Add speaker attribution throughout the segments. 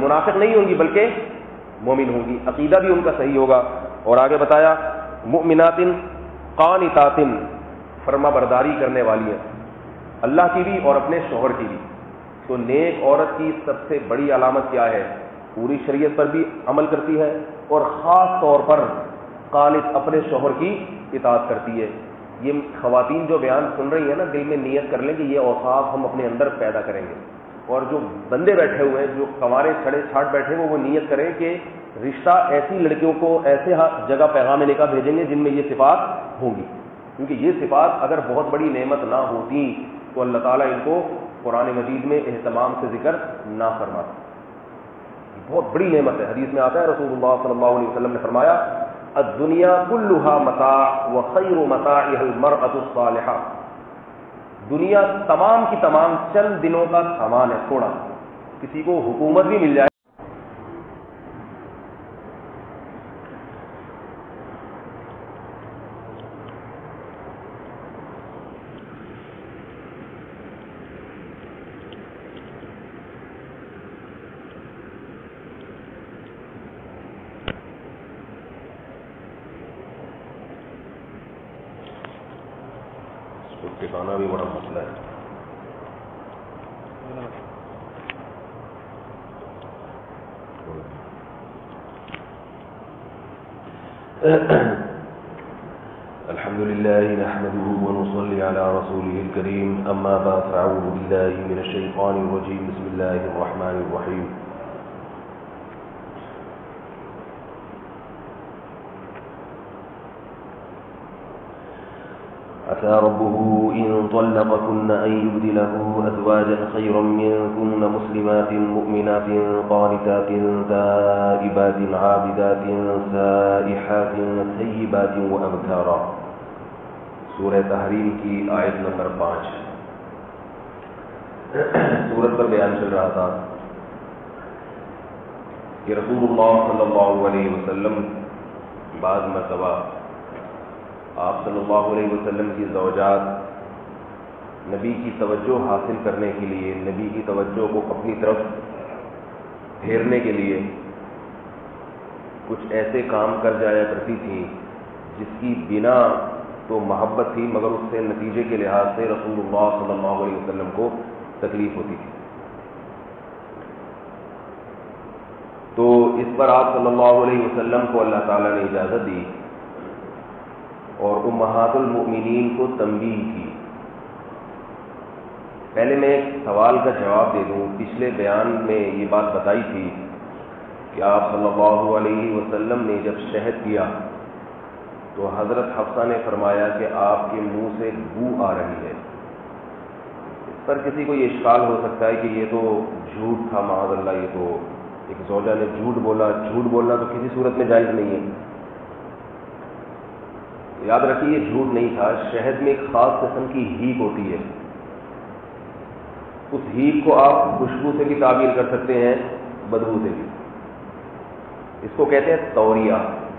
Speaker 1: منافق نہیں ہوں گی بلکہ مومن ہوں گی، عقیدہ بھی ان کا صحیح ہوگا. اور آگے بتایا مؤمنات قانتات، فرما برداری کرنے والی ہیں اللہ کی بھی اور اپنے شوہر کی بھی. تو نیک عورت کی سب سے بڑی علامت کیا ہے؟ پوری شریعت پر بھی عمل کرتی ہے اور خاص طور پر قانت اپنے شوہر کی اطاعت کرتی ہے. یہ خواتین جو بیان سن رہی ہیں نا، دل میں نیت کر لیں کہ یہ اوصاف ہم اپنے اندر پیدا کریں گے. اور جو بندے بیٹھے ہوئے ہیں، جو کنوارے چھڑے چھاٹ بیٹھے وہ نیت کریں کہ رشتہ ایسی لڑکیوں کو ایسے جگہ پیغام نکاح بھیجیں گے جن میں یہ صفات ہوں گی، کیونکہ یہ صفات اگر بہت بڑی نعمت نہ ہوتی تو اللہ تعالیٰ ان کو قرآن مجید میں اہتمام سے ذکر نہ فرماتا. بہت بڑی نعمت ہے. حدیث میں آتا ہے رسول اللہ صلی اللہ علیہ وسلم نے فرمایا الدنیا کلھا متاع وخیر متاعها المرأة الصالحہ. دنیا تمام کی تمام چند دنوں کا سامان ہے، تھوڑا. کسی کو حکومت بھی مل جائے، ٹھکانا بھی بڑا مسئلہ ہے. الحمد لله نحمده ونصلي على رسوله الكريم أما بعد فأعوذ بالله من الشيطان الرجيم بسم الله الرحمن الرحيم. عسى ربه إن طلقكن أن يبدله أزواجا خيرا منكن مسلمات مؤمنات قانتات تائبات عابدات سائحات ثيبات وأبكارا. سورہ تحریم کی آیت نمبر 5. سورت پر بیان چل رہا تھا کہ رسول اللہ صلی اللہ علیہ وسلم بعض مرتبہ آپ صلی اللہ علیہ وسلم کی زوجات نبی کی توجہ حاصل کرنے کے لیے، نبی کی توجہ کو اپنی طرف پھیرنے کے لیے کچھ ایسے کام کر جایا کرتی تھیں جس کی بنا تو محبت تھی مگر اس سے نتیجے کے لحاظ سے رسول اللہ صلی اللہ علیہ وسلم کو تکلیف ہوتی تھی. تو اس پر آپ صلی اللہ علیہ وسلم کو اللہ تعالیٰ نے اجازت دی اور امہات المؤمنین کو تنبیہ کی. پہلے میں ایک سوال کا جواب دے دوں. پچھلے بیان میں یہ بات بتائی تھی کہ آپ صلی اللہ علیہ وسلم نے جب شہد پیا تو حضرت حفصہ نے فرمایا کہ آپ کے منہ سے بو آ رہی ہے. اس پر کسی کو یہ اشکال ہو سکتا ہے کہ یہ تو جھوٹ تھا، معاذ اللہ، یہ تو ایک زوجہ نے جھوٹ بولا. جھوٹ بولنا تو کسی صورت میں جائز نہیں ہے. یاد رکھیے یہ جھوٹ نہیں تھا. شہد میں ایک خاص قسم کی ہیپ ہوتی ہے، اس ہیپ کو آپ خوشبو سے بھی تعبیر کر سکتے ہیں، بدبو سے بھی. اس کو کہتے ہیں توریہ.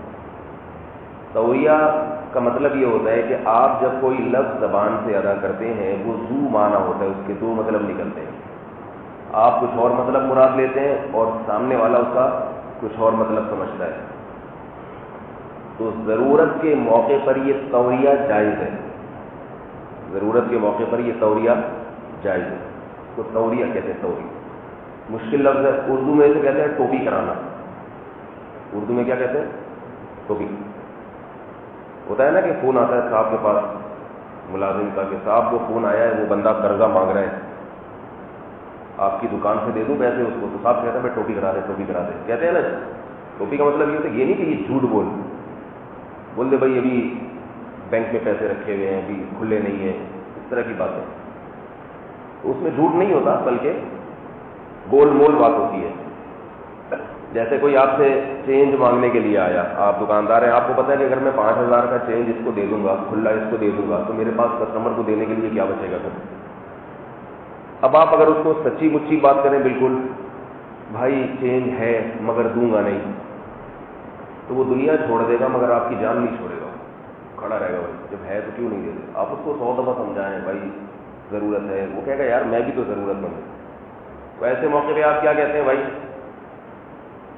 Speaker 1: توریہ کا مطلب یہ ہوتا ہے کہ آپ جب کوئی لفظ زبان سے ادا کرتے ہیں وہ ذو معنی ہوتا ہے، اس کے دو مطلب نکلتے ہیں. آپ کچھ اور مطلب مراد لیتے ہیں اور سامنے والا اس کا کچھ اور مطلب سمجھتا ہے. تو ضرورت کے موقع پر یہ توریہ جائز ہے. ضرورت کے موقع پر یہ توریہ جائز ہے. تو توریہ کہتے ہیں. توریہ مشکل لفظ ہے. اردو میں اسے کہتے ہیں ٹوپی کرانا. اردو میں کیا کہتے ہیں؟ ٹوپی. ہوتا ہے نا کہ فون آتا ہے صاحب کے پاس ملازم کا کہ صاحب وہ فون آیا ہے، وہ بندہ قرضہ مانگ رہا ہے، آپ کی دکان سے دے دوں پیسے اس کو. تو صاحب کہتا ہے میں ٹوپی کرا دے، ٹوپی کرا دے. کہتے ہیں نا ٹوپی کا مطلب یہ ہوتا ہے، یہ نہیں کہ یہ جھوٹ بول دے بھائی ابھی بینک میں پیسے رکھے ہوئے ہیں، ابھی کھلے نہیں ہیں، اس طرح کی باتیں. تو اس میں جھوٹ نہیں ہوتا بلکہ گول مول بات ہوتی ہے. جیسے کوئی آپ سے چینج مانگنے کے لیے آیا، آپ دکاندار ہیں، آپ کو پتہ ہے کہ اگر میں 5,000 کا چینج اس کو دے دوں گا، کھلا اس کو دے دوں گا، تو میرے پاس کسٹمر کو دینے کے لیے کیا بچے گا پھر. اب آپ اگر اس کو سچی مچی بات کریں، بالکل بھائی چینج ہے مگر دوں گا نہیں، تو وہ دنیا چھوڑ دے گا مگر آپ کی جان نہیں چھوڑے گا. کھڑا رہے گا بھائی جب ہے تو کیوں نہیں دے دے. آپ اس کو 100 دفعہ سمجھائیں بھائی ضرورت ہے، وہ کہے گا یار میں بھی تو ضرورت مند ہوں. تو ایسے موقع پہ آپ کیا کہتے ہیں؟ بھائی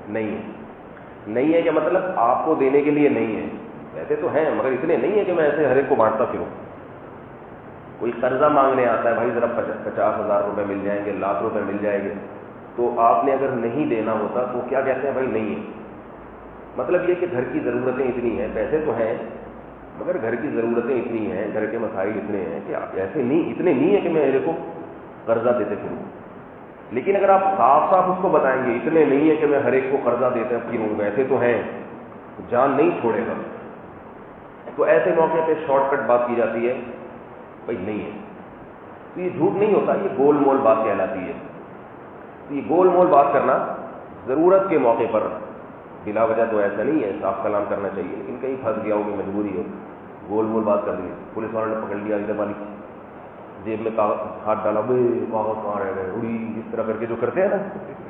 Speaker 1: نہیں ہے. نہیں ہے کہ مطلب آپ کو دینے کے لیے نہیں ہے, ایسے تو ہیں مگر اتنے نہیں ہے کہ میں ایسے ہر ایک کو بانٹتا پھروں. کوئی قرضہ مانگنے آتا ہے, بھائی ذرا 50,000 روپے مل جائیں گے, لاکھ روپے مل جائیں گے, تو آپ نے اگر نہیں دینا ہوتا تو کیا کہتے ہیں, بھائی نہیں ہے. مطلب یہ کہ گھر کی ضرورتیں اتنی ہیں, پیسے تو ہیں مگر گھر کی ضرورتیں اتنی ہیں, گھر کے مسائل اتنے ہیں کہ آپ ایسے نہیں, اتنے نہیں ہے کہ میں میرے کو قرضہ دیتے پھروں. لیکن اگر آپ صاف صاف اس کو بتائیں گے اتنے نہیں ہے کہ میں ہر ایک کو قرضہ دیتے پھروں, ویسے تو ہیں, جان نہیں چھوڑے گا, تو ایسے موقع پہ شارٹ کٹ بات کی جاتی ہے, بھائی نہیں ہے. تو یہ جھوٹ نہیں ہوتا, یہ گول مول بات کہلاتی ہے. تو یہ گول مول بات کرنا ضرورت کے موقع پر, بلا وجہ تو ایسا نہیں ہے, صاف کلام کرنا چاہیے, لیکن کہیں پھنس گیا ہو کہ مجبوری ہو, گول مول بات کر دی, پولیس والوں نے پکڑ لیا, ادھر والی جیب میں ہاتھ ڈالا, بھائی کاغذ کہاں رہ گئے, اڑی, اس طرح کر کے جو کرتے ہیں نا.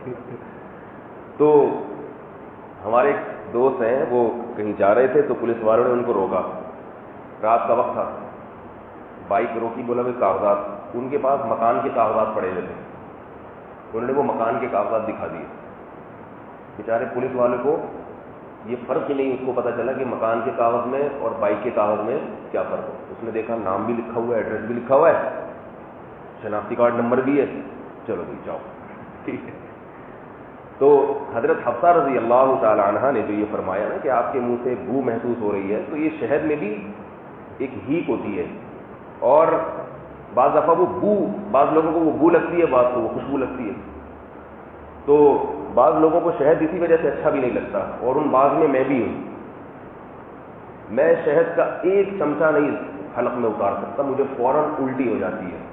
Speaker 1: تو ہمارے ایک دوست ہیں, وہ کہیں جا رہے تھے تو پولیس والوں نے ان کو روکا, رات کا وقت تھا, بائک روکی, بولا بھائی کاغذات, ان کے پاس مکان کے کاغذات پڑے ہوئے تھے, انہوں نے وہ مکان کے کاغذات دکھا دیے. بیچارے پولیس والے کو یہ فرق ہی نہیں, اس کو پتہ چلا کہ مکان کے کاغذ میں اور بائک کے کاغذ میں کیا فرق ہے. اس نے دیکھا نام بھی لکھا ہوا ہے, ایڈریس بھی لکھا ہوا ہے, شناختی کارڈ نمبر بھی ہے, چلو بھائی جاؤ, ٹھیک ہے. تو حضرت حفصہ رضی اللہ تعالی عنہا نے جو یہ فرمایا نا کہ آپ کے منہ سے بو محسوس ہو رہی ہے, تو یہ شہد میں بھی ایک ہیک ہوتی ہے, اور بعض دفعہ وہ بو, بعض لوگوں کو وہ بو لگتی ہے, بعض کو وہ خوشبو لگتی ہے. تو بعض لوگوں کو شہد اسی وجہ سے اچھا بھی نہیں لگتا, اور ان بعض میں بھی ہوں. میں شہد کا ایک چمچہ نہیں حلق میں اتار سکتا, مجھے فوراً الٹی ہو جاتی ہے.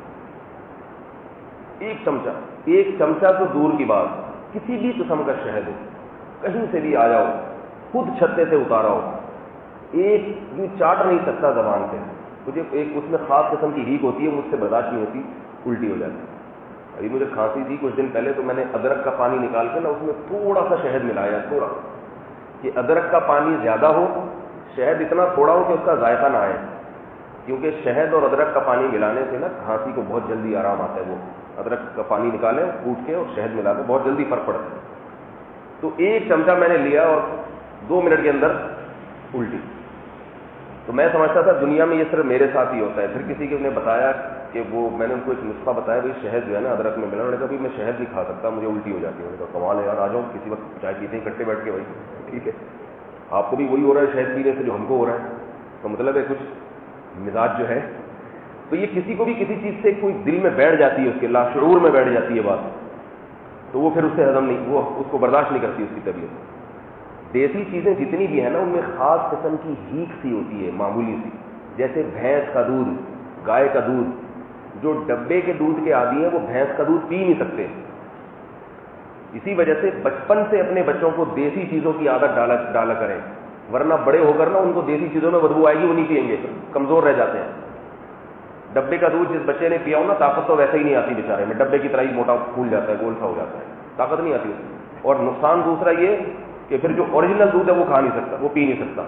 Speaker 1: ایک چمچہ تو دور کی بات, کسی بھی قسم کا شہد ہو, کہیں سے بھی آیا ہو, خود چھتے سے اتارا ہو, ایک یوں چاٹ نہیں سکتا زبان سے, مجھے ایک اس میں خاص قسم کی ہیک ہوتی ہے, مجھ سے برداشت نہیں ہوتی, الٹی ہو جاتی. ابھی مجھے کھانسی تھی کچھ دن پہلے, تو میں نے ادرک کا پانی نکال کے نا اس میں تھوڑا سا شہد ملایا, تھوڑا, کہ ادرک کا پانی زیادہ ہو, شہد اتنا تھوڑا ہو کہ اس کا ذائقہ نہ آئے, کیونکہ شہد اور ادرک کا پانی ملانے سے نا کھانسی کو بہت جلدی آرام آتا ہے. وہ ادرک کا پانی نکالیں کوٹ کے اور شہد ملا کے بہت جلدی فرق پڑتا ہے. تو ایک چمچہ میں نے لیا اور 2 منٹ کے اندر الٹی. تو میں سمجھتا تھا دنیا میں یہ صرف میرے ساتھ ہی ہوتا ہے. پھر کسی نے بتایا کہ وہ, میں نے ان کو ایک نسخہ بتایا, بھائی شہد جو ہے نا ادرک میں ملا, انہوں نے کہا میں شہد نہیں کھا سکتا, مجھے الٹی ہو جاتی ہے. انہوں نے کہا کمال ہے یار, آ جاؤ کسی وقت چائے پیتے ہیں اکٹھے بیٹھ کے, بھائی ٹھیک ہے, آپ کو بھی وہی ہو رہا ہے شہد پینے سے جو ہم کو ہو رہا ہے, تو مطلب ہے کچھ مزاج جو ہے. تو یہ کسی کو بھی کسی چیز سے کوئی دل میں بیٹھ جاتی ہے, اس کے لاشعور میں بیٹھ جاتی ہے بات, تو وہ پھر اس سے ہضم نہیں, وہ اس کو برداشت نہیں کرتی اس کی طبیعت. دیسی چیزیں جتنی بھی ہیں نا, ان میں خاص قسم کی ہیک سی ہوتی ہے, معمولی سی, جیسے بھینس کا دودھ, گائے کا دودھ. جو ڈبے کے دودھ کے عادی ہیں وہ بھینس کا دودھ پی نہیں سکتے. اسی وجہ سے بچپن سے اپنے بچوں کو دیسی چیزوں کی عادت ڈالا کریں, ورنہ بڑے ہو کر نا ان کو دیسی چیزوں میں بدبو آئے گی, وہ نہیں پیئیں گے, کمزور رہ جاتے ہیں. ڈبے کا دودھ جس بچے نے پیا ہو نا, طاقت تو ویسے ہی نہیں آتی بیچارے میں, ڈبے کی طرح ہی موٹا پھول جاتا ہے, گول سا ہو جاتا ہے, طاقت نہیں آتی اس میں. اور نقصان دوسرا یہ کہ پھر جو اوریجنل دودھ ہے وہ کھا نہیں سکتا, وہ پی نہیں سکتا.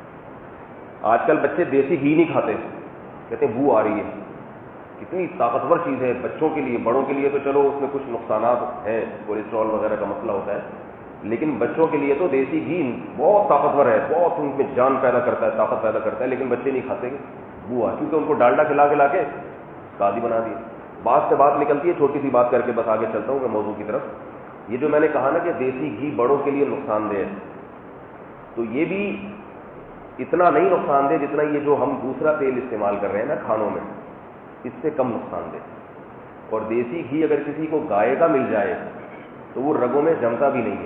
Speaker 1: آج کل بچے دیسی گھی نہیں کھاتے, کہتے ہیں بو آ رہی ہے. کتنی طاقتور چیز ہے بچوں کے لیے. بڑوں کے لیے تو چلو اس میں کچھ نقصانات ہیں, کولیسٹرول وغیرہ کا مسئلہ ہوتا ہے, لیکن بچوں کے لیے تو دیسی گھی بہت طاقتور ہے, بہت ان میں جان پیدا کرتا ہے, طاقت پیدا کرتا ہے, لیکن بچے نہیں کھاتے, بو آ, کیونکہ ان کو ڈالڈا کھلا کے قاضی بنا دیا. بات سے بات نکلتی ہے, چھوٹی سی بات کر کے بس آگے چلتا ہوں میں موضوع کی طرف. یہ جو میں نے کہا نا کہ دیسی گھی بڑوں کے لیے نقصان دہ ہے, تو یہ بھی اتنا نہیں نقصان دہ جتنا یہ جو ہم دوسرا تیل استعمال کر رہے ہیں نا کھانوں میں, اس سے کم نقصان دہ. اور دیسی گھی اگر کسی کو گائے کا مل جائے تو وہ رگوں میں جمتا بھی نہیں ہے.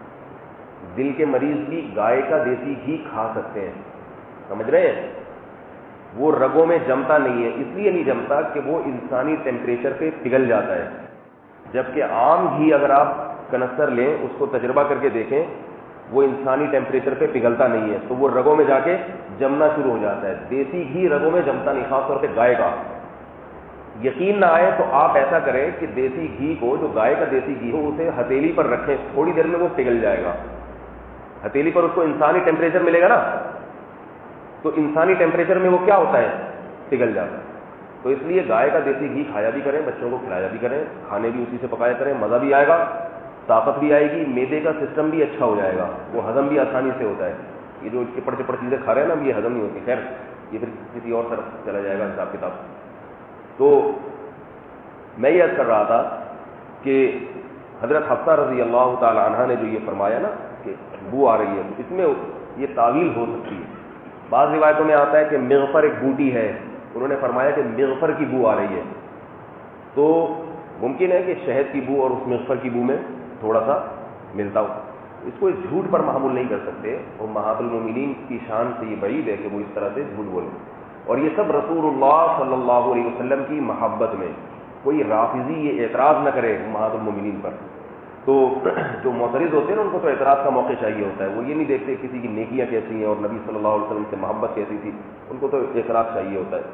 Speaker 1: دل کے مریض بھی گائے کا دیسی گھی کھا سکتے ہیں, سمجھ رہے ہیں, وہ رگوں میں جمتا نہیں ہے. اس لیے نہیں جمتا کہ وہ انسانی ٹیمپریچر پہ پگھل جاتا ہے, جبکہ عام گھی اگر آپ کنستر لیں, اس کو تجربہ کر کے دیکھیں, وہ انسانی ٹیمپریچر پہ پگھلتا نہیں ہے, تو وہ رگوں میں جا کے جمنا شروع ہو جاتا ہے. دیسی گھی رگوں میں جمتا نہیں, خاص طور پہ گائے کا. یقین نہ آئے تو آپ ایسا کریں کہ دیسی گھی کو, جو گائے کا دیسی گھی ہو, اسے ہتھیلی پر رکھیں, تھوڑی دیر میں وہ پگھل جائے گا. ہتھیلی پر اس کو انسانی ٹیمپریچر ملے گا نا, تو انسانی ٹیمپریچر میں وہ کیا ہوتا ہے, پگھل جاتا ہے. تو اس لیے گائے کا دیسی گھی کھایا بھی کریں, بچوں کو کھلایا بھی کریں, کھانے بھی اسی سے پکایا کریں, مزہ بھی آئے گا طاقت بھی آئے گی, معدے کا سسٹم بھی اچھا ہو جائے گا, وہ ہضم بھی آسانی سے ہوتا ہے. یہ جو چپڑ چپڑ چیزیں کھا رہے ہیں نا, یہ ہضم نہیں ہوتی. خیر یہ پھر کسی اور طرف چلا جائے گا حساب کتاب. تو میں یہ عرض کر رہا تھا کہ حضرت حفصہ رضی اللہ تعالی عنہ نے جو یہ فرمایا نا کہ بو آ رہی ہے, اس میں یہ تعویل ہو سکتی ہے. بعض روایتوں میں آتا ہے کہ مغفر ایک بوٹی ہے, انہوں نے فرمایا کہ مغفر کی بو آ رہی ہے, تو ممکن ہے کہ شہد کی بو اور اس مغفر کی بو میں تھوڑا سا ملتا ہو. اس کو اس جھوٹ پر محمول نہیں کر سکتے, اور امہات المومنین کی شان سے یہ بعید ہے کہ وہ اس طرح سے جھوٹ بولیں. اور یہ سب رسول اللہ صلی اللہ علیہ وسلم کی محبت میں. کوئی رافضی یہ اعتراض نہ کرے امہات المومنین پر. تو جو معترض ہوتے ہیں نا, ان کو تو اعتراض کا موقع چاہیے ہوتا ہے. وہ یہ نہیں دیکھتے کسی کی نیکیاں کیسی ہیں اور نبی صلی اللہ علیہ وسلم سے محبت کیسی تھی, ان کو تو اعتراض چاہیے ہوتا ہے.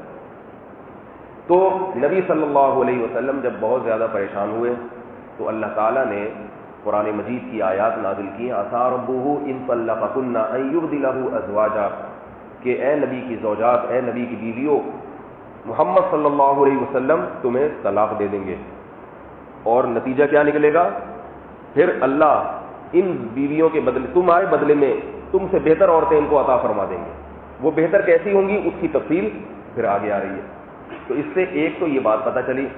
Speaker 1: تو نبی صلی اللہ علیہ وسلم جب بہت زیادہ پریشان ہوئے تو اللہ تعالیٰ نے قرآن مجید کی آیات نازل کی, عسیٰ ربہ ان طلقکن ان یبدلہ ازواجا, کہ اے نبی کی زوجات, اے نبی کی بیویوں, محمد صلی اللہ علیہ وسلم تمہیں طلاق دے دیں گے. اور نتیجہ کیا نکلے گا؟ پھر اللہ ان بیویوں کے بدلے, تم آئے بدلے میں تم سے بہتر عورتیں ان کو عطا فرما دیں گے. وہ بہتر کیسی ہوں گی, اس کی تفصیل پھر آگے آ رہی ہے. تو اس سے ایک تو یہ بات پتہ چلی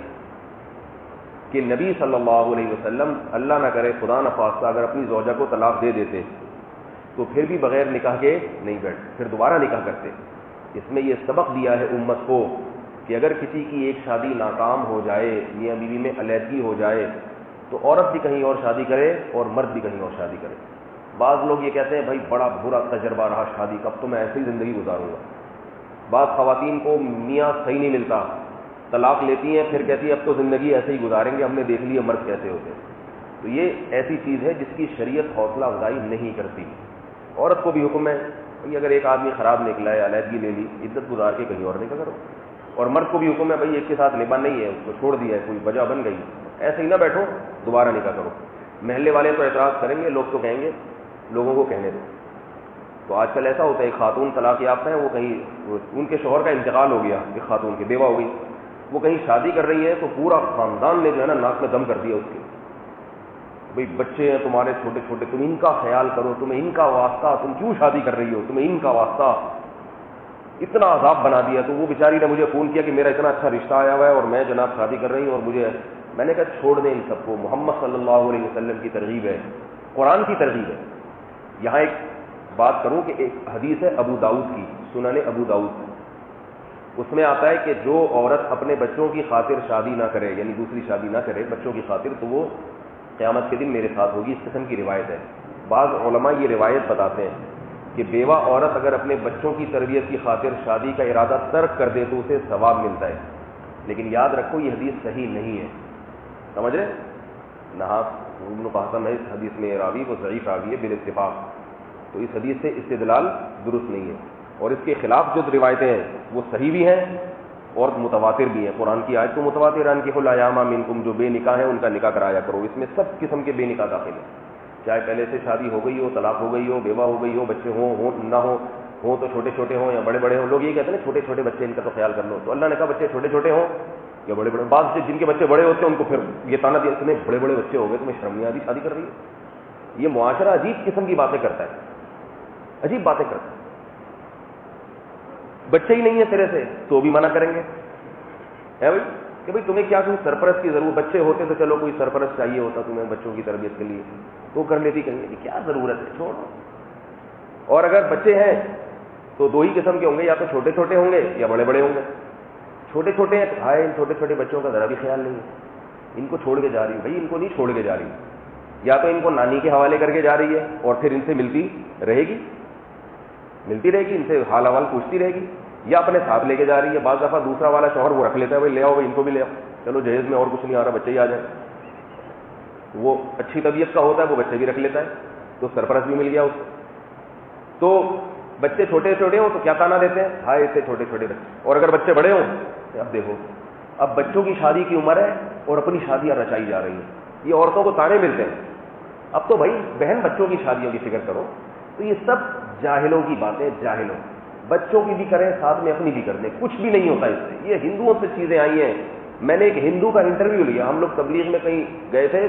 Speaker 1: کہ نبی صلی اللہ علیہ وسلم, اللہ نہ کرے خدا نخواستہ اگر اپنی زوجہ کو طلاق دے دیتے تو پھر بھی بغیر نکاح کے نہیں بیٹھتے, پھر دوبارہ نکاح کرتے. اس میں یہ سبق دیا ہے امت کو کہ اگر کسی کی ایک شادی ناکام ہو جائے, میاں بیوی میں علیحدگی ہو جائے, تو عورت بھی کہیں اور شادی کرے اور مرد بھی کہیں اور شادی کرے. بعض لوگ یہ کہتے ہیں بھائی بڑا برا تجربہ رہا شادی کا, اب تو میں ایسی زندگی گزاروں گا. بعض خواتین کو میاں صحیح نہیں ملتا, طلاق لیتی ہیں, پھر کہتی ہیں اب تو زندگی ایسے ہی گزاریں گے, ہم نے دیکھ لیا مرد کیسے ہوتے ہیں. تو یہ ایسی چیز ہے جس کی شریعت حوصلہ افزائی نہیں کرتی. عورت کو بھی حکم ہے بھائی اگر ایک آدمی خراب نکلا ہے, علیحدگی لے لی, عزت گزار کے کہیں اور نکاح کرو. اور مرد کو بھی حکم ہے بھائی ایک کے ساتھ نبھا نہیں ہے, اس کو چھوڑ دیا ہے, کوئی وجہ بن گئی, ایسے ہی نہ بیٹھو, دوبارہ نکاح کرو. محلے والے تو اعتراض کریں گے, لوگ تو کہیں گے, لوگوں کو کہنے دو. تو آج کل ایسا ہوتا ہے, ایک خاتون طلاق یافتہ ہے, وہ کہیں ان کے شوہر کا انتقال ہو گیا, ایک خاتون کی بیوہ ہو گئی, وہ کہیں شادی کر رہی ہے تو پورا خاندان نے جو ہے نا ناک میں دم کر دیا اس کے, بھئی بچے ہیں تمہارے چھوٹے چھوٹے, تم ان کا خیال کرو, تمہیں ان کا واسطہ, تم کیوں شادی کر رہی ہو, تمہیں ان کا واسطہ, اتنا عذاب بنا دیا. تو وہ بیچاری نے مجھے فون کیا کہ میرا اتنا اچھا رشتہ آیا ہوا ہے اور میں جناب شادی کر رہی ہوں, اور مجھے, میں نے کہا چھوڑ دیں ان سب کو, محمد صلی اللہ علیہ وسلم کی ترغیب ہے, قرآن کی ترغیب ہے. یہاں ایک بات کروں کہ ایک حدیث ہے ابو داؤد کی, سنن ابو داؤد, اس میں آتا ہے کہ جو عورت اپنے بچوں کی خاطر شادی نہ کرے, یعنی دوسری شادی نہ کرے بچوں کی خاطر, تو وہ قیامت کے دن میرے ساتھ ہوگی. اس قسم کی روایت ہے. بعض علماء یہ روایت بتاتے ہیں کہ بیوہ عورت اگر اپنے بچوں کی تربیت کی خاطر شادی کا ارادہ ترک کر دے تو اسے ثواب ملتا ہے. لیکن یاد رکھو یہ حدیث صحیح نہیں ہے, سمجھ رہے؟ نحاس ابن قاسم ہے اس حدیث میں راوی, وہ ضعیف راوی ہے بالاتفاق. تو اس حدیث سے استدلال درست نہیں ہے, اور اس کے خلاف جو روایتیں ہیں وہ صحیح بھی ہیں اور متواتر بھی ہیں. قرآن کی آیت تو متواتر ہے کہ الایام منکم, جو بے نکاح ہیں ان کا نکاح کرایا کرو. اس میں سب قسم کے بے نکاح داخل ہیں, چاہے پہلے سے شادی ہو گئی ہو, طلاق ہو گئی ہو, بیوہ ہو گئی ہو, بچے ہوں نہ ہوں تو چھوٹے چھوٹے ہوں یا بڑے بڑے ہوں. لوگ یہ کہتے ہیں نا چھوٹے چھوٹے بچے, ان کا تو خیال کر لو. تو اللہ نے کہا بچے چھوٹے چھوٹے ہوں یا بڑے بڑے. بعض جن کے بچے بڑے ہوتے ہیں ان کو پھر یہ تانا دیا تمہیں بڑے بڑے بچے ہو گئے, تمہیں شرم نہیں آتی شادی کر رہی ہے. یہ معاشرہ عجیب قسم کی باتیں کرتا ہے, عجیب باتیں کرتا ہے. بچے ہی نہیں ہیں سرے سے تو بھی منع کریں گے ہے بھائی کہ بھائی تمہیں کیا کوئی سرپرست کی ضرورت, بچے ہوتے تو چلو کوئی سرپرست چاہیے ہوتا تمہیں بچوں کی تربیت کے لیے, تو کر لیتی, کہیں گے کیا ضرورت ہے, چھوڑو. اور اگر بچے ہیں تو دو ہی قسم کے ہوں گے, یا تو چھوٹے چھوٹے ہوں گے یا بڑے بڑے ہوں گے. چھوٹے چھوٹے ہیں تو ہائے ان چھوٹے چھوٹے بچوں کا ذرا بھی خیال نہیں ہے, ان کو چھوڑ کے جا رہی ہے. بھائی ان کو نہیں چھوڑ کے جا رہی, یا تو ان کو نانی کے حوالے کر کے جا رہی ہے اور پھر ان سے ملتی رہے گی, ان سے حال احوال پوچھتی رہے گی, یا اپنے ساتھ لے کے جا رہی ہے. بعض دفعہ دوسرا والا شوہر وہ رکھ لیتا ہے, بھائی لے آؤ بھائی ان کو بھی لے آؤ, چلو جہیز میں اور کچھ نہیں آ رہا, بچے ہی آ جائیں. وہ اچھی طبیعت کا ہوتا ہے, وہ بچے بھی رکھ لیتا ہے, تو سرپرست بھی مل گیا اس کو. تو بچے چھوٹے چھوٹے ہوں تو کیا تانا دیتے ہیں, ہائے اسے چھوٹے چھوٹے بچے. اور اگر بچے بڑے ہوں, اب دیکھو اب بچوں کی شادی کی عمر ہے اور اپنی شادیاں رچائی جا رہی ہیں, یہ عورتوں کو تانے ملتے ہیں. اب تو بھائی بہن بچوں کی شادیوں کی فکر کرو. تو یہ سب جاہلوں کی باتیں, جاہلوں. بچوں کی بھی کریں ساتھ میں اپنی بھی کر دیں, کچھ بھی نہیں ہوتا اس سے. یہ ہندوؤں سے چیزیں آئی ہیں. میں نے ایک ہندو کا انٹرویو لیا, ہم لوگ تبلیغ میں کہیں گئے تھے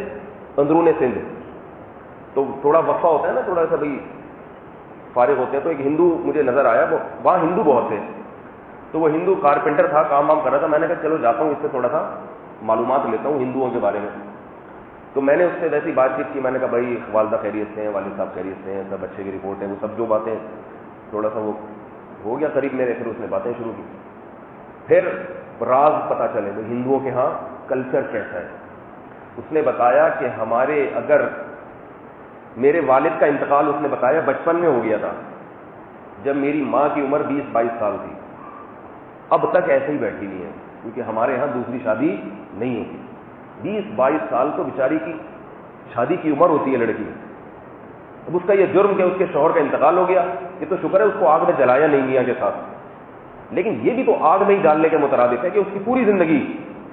Speaker 1: اندرون سندھ. تو تھوڑا وقفہ ہوتا ہے نا, تھوڑا سا بھائی فارغ ہوتے ہیں, تو ایک ہندو مجھے نظر آیا, وہاں ہندو بہت تھے. تو وہ ہندو کارپینٹر تھا, کام وام کر رہا تھا. میں نے کہا چلو جاتا ہوں, اس سے تھوڑا سا معلومات لیتا ہوں ہندوؤں کے بارے میں. تو میں نے اس سے ویسی بات چیت کی. میں نے کہا بھائی والدہ خیریت سے ہیں, والد صاحب خیریت سے ہیں, سب اچھے کی رپورٹ ہے, وہ سب جو باتیں تھوڑا سا وہ ہو گیا قریب میرے. پھر اس نے باتیں شروع کی. پھر راز پتہ چلے تو ہندوؤں کے ہاں کلچر کیسا ہے. اس نے بتایا کہ ہمارے اگر میرے والد کا انتقال اس نے بتایا بچپن میں ہو گیا تھا, جب میری ماں کی عمر 20-22 سال تھی. اب تک ایسے ہی بیٹھی نہیں ہے, کیونکہ ہمارے ہاں دوسری شادی نہیں ہوتی. 20-22 سال تو بیچاری کی شادی کی عمر ہوتی ہے لڑکی. اب اس کا یہ جرم کہ اس کے شوہر کا انتقال ہو گیا, یہ تو شکر ہے اس کو آگ میں جلایا نہیں میاں کے ساتھ, لیکن یہ بھی تو آگ میں ہی ڈالنے کے مترادف ہے کہ اس کی پوری زندگی,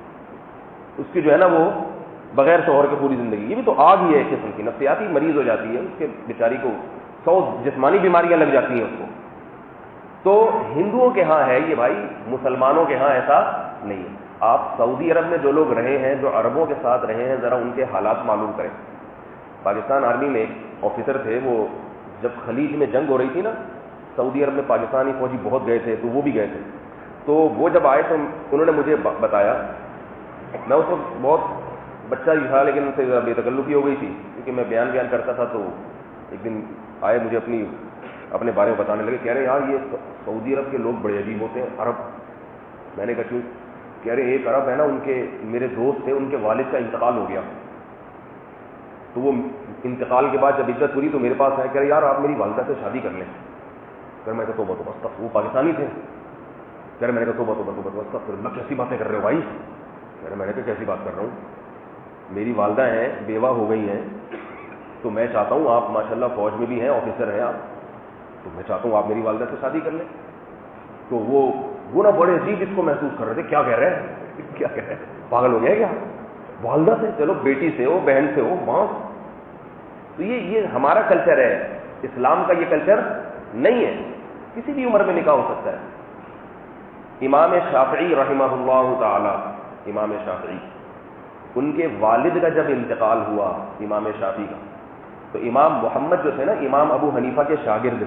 Speaker 1: اس کی جو ہے نا وہ بغیر شوہر کے پوری زندگی, یہ بھی تو آگ ہی ہے ایک قسم کی. نفسیاتی مریض ہو جاتی ہے اس کے بیچاری کو, 100 جسمانی بیماریاں لگ جاتی ہیں اس کو. تو ہندوؤں کے ہاں ہے یہ بھائی, مسلمانوں کے ہاں ایسا نہیں ہے. آپ سعودی عرب میں جو لوگ رہے ہیں, جو عربوں کے ساتھ رہے ہیں, ذرا ان کے حالات معلوم کریں. پاکستان آرمی میں ایک آفیسر تھے, وہ جب خلیج میں جنگ ہو رہی تھی نا, سعودی عرب میں پاکستانی فوجی بہت گئے تھے, تو وہ بھی گئے تھے. تو وہ جب آئے تو انہوں نے مجھے بتایا, میں اس وقت بہت بچہ ہی تھا, لیکن ان سے بے تکلفی ہو گئی تھی, کیونکہ میں بیان کرتا تھا. تو ایک دن آئے, مجھے اپنے بارے میں بتانے لگے. کہہ رہے یار یہ سعودی عرب کے لوگ بڑے عجیب ہوتے ہیں, عرب. میں نے کہا کیوں؟ کہہ رہے ایک عرب ہے نا, ان کے میرے دوست تھے, ان کے والد کا انتقال ہو گیا, تو وہ انتقال کے بعد جب عزت ہوئی تو میرے پاس آئے. کہہ رہے یار آپ میری والدہ سے شادی کر لیں. پھر میں کہا توبہ توبہ, وہ پاکستانی تھے. کہہ رہے میں نے کہا توبہ توبہ توبہ توبہ, پھر اللہ کیسی باتیں کر رہے ہو بھائی. کہہ رہے میں نے کہا کیسی بات کر رہا ہوں, میری والدہ ہیں, بیوہ ہو گئی ہیں, تو میں چاہتا ہوں آپ ماشاءاللہ فوج میں بھی ہیں, آفیسر ہیں آپ, تو میں چاہتا ہوں آپ میری والدہ سے شادی کر لیں. تو وہ نا بڑے عجیب اس کو محسوس کر رہے تھے. کیا کہہ رہے ہیں, کیا کہہ رہے ہیں, پاگل ہو گیا کیا, والدہ سے, چلو بیٹی سے ہو, بہن سے ہو, ماں. تو یہ ہمارا کلچر ہے, اسلام کا یہ کلچر نہیں ہے. کسی بھی عمر میں نکاح ہو سکتا ہے. امام شافعی رحمہ اللہ تعالی, امام شافعی, ان کے والد کا جب انتقال ہوا امام شافعی کا, تو امام محمد جو تھے نا, امام ابو حنیفہ کے شاگرد,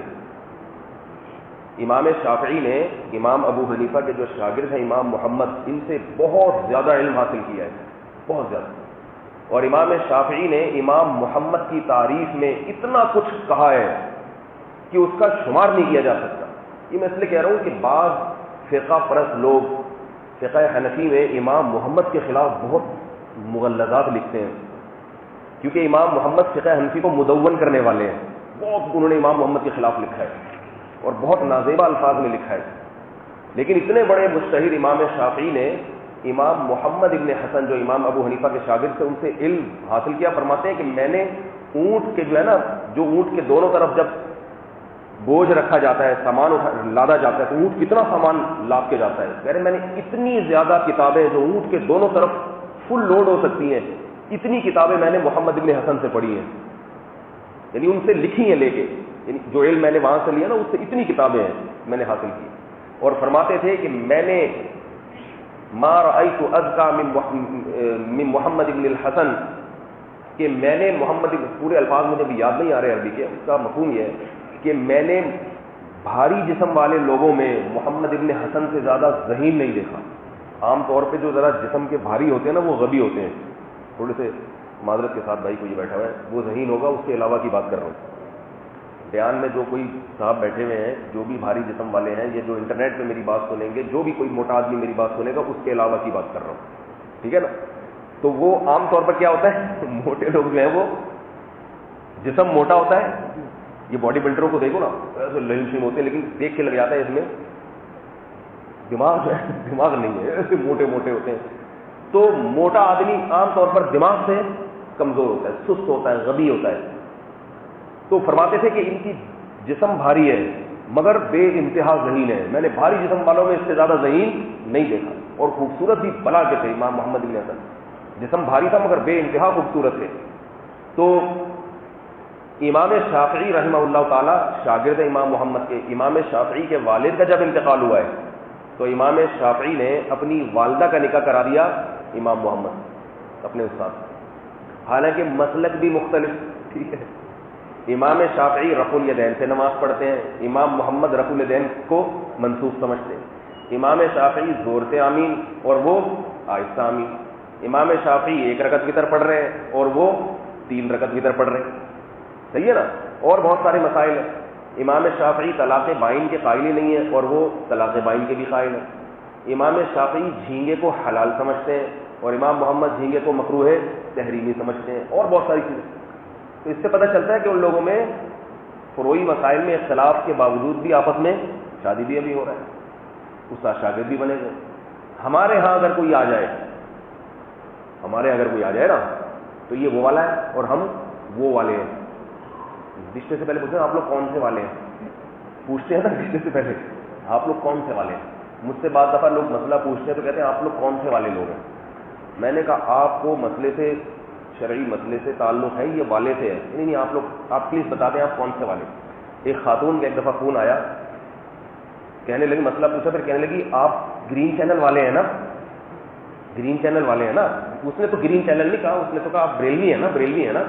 Speaker 1: امام شافعی نے امام ابو حنیفہ کے جو شاگرد ہیں امام محمد, ان سے بہت زیادہ علم حاصل کیا ہے, بہت زیادہ. اور امام شافعی نے امام محمد کی تعریف میں اتنا کچھ کہا ہے کہ اس کا شمار نہیں کیا جا سکتا. یہ میں اس لیے کہہ رہا ہوں کہ بعض فقہ پرست لوگ فقہ حنفی میں امام محمد کے خلاف بہت مغلظات لکھتے ہیں, کیونکہ امام محمد فقہ حنفی کو مدون کرنے والے ہیں. بہت انہوں نے امام محمد کے خلاف لکھا ہے, اور بہت نازیبہ الفاظ میں لکھا ہے. لیکن اتنے بڑے مشتہر امام شافعی نے امام محمد ابن حسن, جو امام ابو حنیفہ کے شاگرد تھے, ان سے علم حاصل کیا. فرماتے ہیں کہ میں نے اونٹ کے جو ہے نا, جو اونٹ کے دونوں طرف جب بوجھ رکھا جاتا ہے, سامان لادا جاتا ہے, تو اونٹ کتنا سامان لاد کے جاتا ہے. کہہ رہے میں نے اتنی زیادہ کتابیں جو اونٹ کے دونوں طرف فل لوڈ ہو سکتی ہیں, اتنی کتابیں میں نے محمد ابن حسن سے پڑھی ہیں, یعنی ان سے لکھی ہیں لے کے, یعنی جو علم میں نے وہاں سے لیا نا, اس سے اتنی کتابیں ہیں میں نے حاصل کی. اور فرماتے تھے کہ میں نے ما رأیت ازکا من محمد ابن الحسن, کہ میں نے محمد, پورے الفاظ مجھے بھی یاد نہیں آ رہے عربی کے, اس کا مفہوم یہ ہے کہ میں نے بھاری جسم والے لوگوں میں محمد ابن حسن سے زیادہ ذہین نہیں دیکھا. عام طور پہ جو ذرا جسم کے بھاری ہوتے ہیں نا, وہ غبی ہوتے ہیں, تھوڑے سے معذرت کے ساتھ بھائی کوئی بیٹھا ہوا ہے, وہ ذہین ہوگا, اس کے علاوہ کی بات کر رہا ہوں. بیان میں جو کوئی صاحب بیٹھے ہوئے ہیں جو بھی بھاری جسم والے ہیں, یہ جو انٹرنیٹ پہ میری بات سنیں گے, جو بھی کوئی موٹا آدمی میری بات سنے گا, اس کے علاوہ کی بات کر رہا ہوں, ٹھیک ہے نا. تو وہ عام طور پر کیا ہوتا ہے, موٹے لوگ جو ہیں وہ جسم موٹا ہوتا ہے. یہ باڈی بلڈروں کو دیکھو نا, ایسے لہم شیم ہوتے ہیں, لیکن دیکھ کے لگ جاتا ہے اس میں دماغ نہیں ہے, ایسے موٹے موٹے ہوتے ہیں. تو موٹا آدمی عام طور پر دماغ سے کمزور ہوتا ہے, سست ہوتا ہے, غبی ہوتا ہے. تو فرماتے تھے کہ ان کی جسم بھاری ہے مگر بے انتہا ذہین ہے. میں نے بھاری جسم والوں میں اس سے زیادہ ذہین نہیں دیکھا, اور خوبصورت بھی بلا کے تھے. امام محمد بن حسن جسم بھاری تھا مگر بے انتہا خوبصورت تھے. تو امام شافعی رحمہ اللہ تعالی شاگرد امام محمد کے, امام شافعی کے والد کا جب انتقال ہوا ہے تو امام شافعی نے اپنی والدہ کا نکاح کرا دیا امام محمد اپنے استاد. حالانکہ مسلک بھی مختلف. ٹھیک ہے, امام شافعی رفع الیدین سے نماز پڑھتے ہیں, امام محمد رفع الیدین کو منسوخ سمجھتے ہیں. امام شافعی زور سے آمین اور وہ آہستہ آمین. امام شافعی 1 رکعت وتر پڑھ رہے ہیں اور وہ 3 رکعت وتر پڑھ رہے ہیں. صحیح ہے نا. اور بہت سارے مسائل ہیں. امام شافعی طلاق بائن کے قائل ہی نہیں ہے اور وہ طلاق بائن کے بھی قائل ہیں. امام شافعی جھینگے کو حلال سمجھتے ہیں اور امام محمد جھینگے کو مکروہ تحریمی سمجھتے ہیں, اور بہت ساری چیزیں. تو اس سے پتہ چلتا ہے کہ ان لوگوں میں فروعی مسائل میں اختلاف کے باوجود بھی آپس میں شادی بھی ابھی ہو رہا ہے, استاد شاگرد بھی بنے گئے. ہمارے ہاں اگر کوئی آ جائے نا تو یہ وہ والا ہے اور ہم وہ والے ہیں. رشتے سے پہلے پوچھتے ہیں آپ لوگ کون سے والے ہیں, پوچھتے ہیں نا رشتے سے پہلے آپ لوگ کون سے والے ہیں. مجھ سے بعض دفعہ لوگ مسئلہ پوچھتے ہیں تو کہتے ہیں آپ لوگ کون سے والے لوگ ہیں. میں نے کہا آپ کو مسئلے سے, شرعی مسئلے سے تعلق ہے, یہ والے سے ہے. نہیں, آپ پلیز بتا دیں آپ کون سے والے. ایک خاتون کا ایک دفعہ فون آیا, کہنے لگی, مسئلہ پوچھا, پھر کہنے لگی آپ گرین چینل والے ہیں نا, گرین چینل والے ہیں نا. اس نے تو گرین چینل نہیں کہا, اس نے تو کہا آپ بریلوی ہیں نا, بریلوی ہیں نا.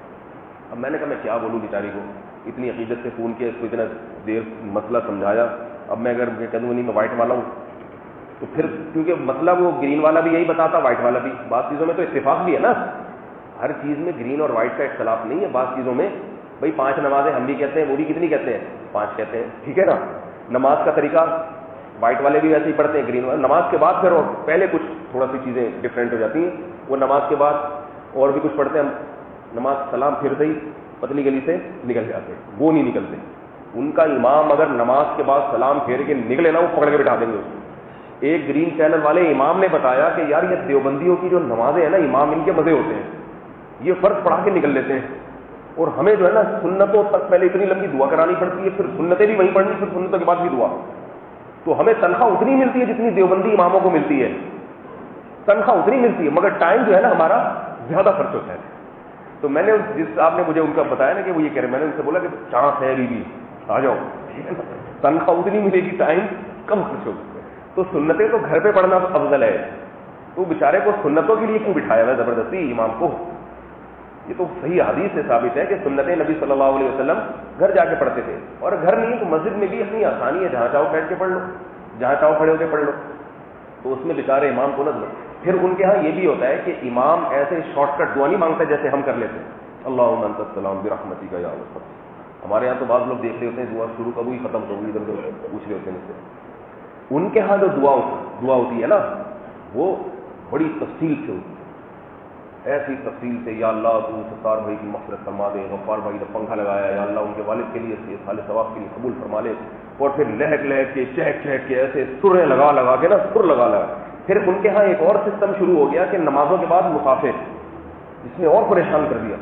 Speaker 1: اب میں نے کہا میں کیا بولوں بیچاری کو, اتنی عقیدت سے فون کیا, اس کو اتنا دیر مسئلہ سمجھایا. اب میں اگر کہہ دوں نہیں میں وائٹ والا ہوں تو پھر, کیونکہ مسئلہ وہ گرین والا بھی یہی بتاتا, وائٹ والا بھی. بعض چیزوں میں تو اتفاق بھی ہے نا, ہر چیز میں گرین اور وائٹ کا اختلاف نہیں ہے. بعض چیزوں میں بھائی 5 نمازیں ہم بھی کہتے ہیں, وہ بھی کتنی کہتے ہیں, 5 کہتے ہیں. ٹھیک ہے نا. نماز کا طریقہ وائٹ والے بھی ویسے ہی پڑھتے ہیں, گرین والے. نماز کے بعد پھر اور پہلے کچھ تھوڑا سی چیزیں ڈفرینٹ ہو جاتی ہیں. وہ نماز کے بعد اور بھی کچھ پڑھتے ہیں. نماز سلام پھرتے ہی پتلی گلی سے نکل جاتے ہیں, وہ نہیں نکلتے. ان کا امام اگر نماز کے بعد سلام پھیر کے نکلے نا, وہ پکڑ کے بٹھا دیں گے اس کو. ایک گرین چینل والے امام نے بتایا کہ یار یہ دیوبندیوں کی جو نمازیں ہیں نا, امام ان کے مزے ہوتے ہیں, یہ فرض پڑھا کے نکل لیتے ہیں, اور ہمیں جو ہے نا سنتوں تک پہلے اتنی لمبی دعا کرانی پڑتی ہے, پھر سنتیں بھی وہیں پڑھنی, پھر سنتوں کے بعد بھی دعا. تو ہمیں تنخواہ اتنی ملتی ہے جتنی دیوبندی اماموں کو ملتی ہے, تنخواہ اتنی ملتی ہے, مگر ٹائم جو ہے نا ہمارا زیادہ خرچ ہوتا ہے. تو میں نے جس صاحب نے مجھے ان کا بتایا نا کہ وہ یہ کہہ رہے, میں نے ان سے بولا کہ چانس ہے بھی آ جاؤ, تنخواہ اتنی ملے گی, ٹائم کم خرچ ہوگا. تو سنتیں تو گھر پہ پڑھنا افضل ہے. تو بیچارے کو سنتوں کے لیے کیوں بٹھایا ہوا زبردستی امام کو. یہ تو صحیح حدیث سے ثابت ہے کہ سنتیں نبی صلی اللہ علیہ وسلم گھر جا کے پڑھتے تھے, اور گھر نہیں تو مسجد میں بھی اپنی آسانی ہے, جہاں چاہو بیٹھ کے پڑھ لو, جہاں چاہو کھڑے ہو کے پڑھ لو. تو اس میں بیچارے امام کو نہ. پھر ان کے ہاں یہ بھی ہوتا ہے کہ امام ایسے شارٹ کٹ دعا نہیں مانگتا جیسے ہم کر لیتے ہیں, اللہم انت السلام برحمتک یا ارحم. ہمارے یہاں تو بعض لوگ دیکھ رہے ہوتے ہیں دعا شروع کب ہوئی ختم کب ہوئی, ادھر ادھر پوچھ رہے ہوتے ہیں مجھ سے. ان کے ہاں جو دعا ہوتی ہے نا, وہ بڑی تفصیل سے ہوتی ہے, ایسی تفصیل سے, یا اللہ تو ستار بھائی کی مغفرت فرما دے, غفار بھائی نے پنکھا لگایا, یا اللہ ان کے والد کے لیے سال ثواب کے لیے قبول فرما لے. اور پھر لہک کے چہک کے ایسے سریں لگا کے نا, سر لگا. پھر ان کے ہاں ایک اور سسٹم شروع ہو گیا کہ نمازوں کے بعد مسافر, اس نے اور پریشان کر دیا.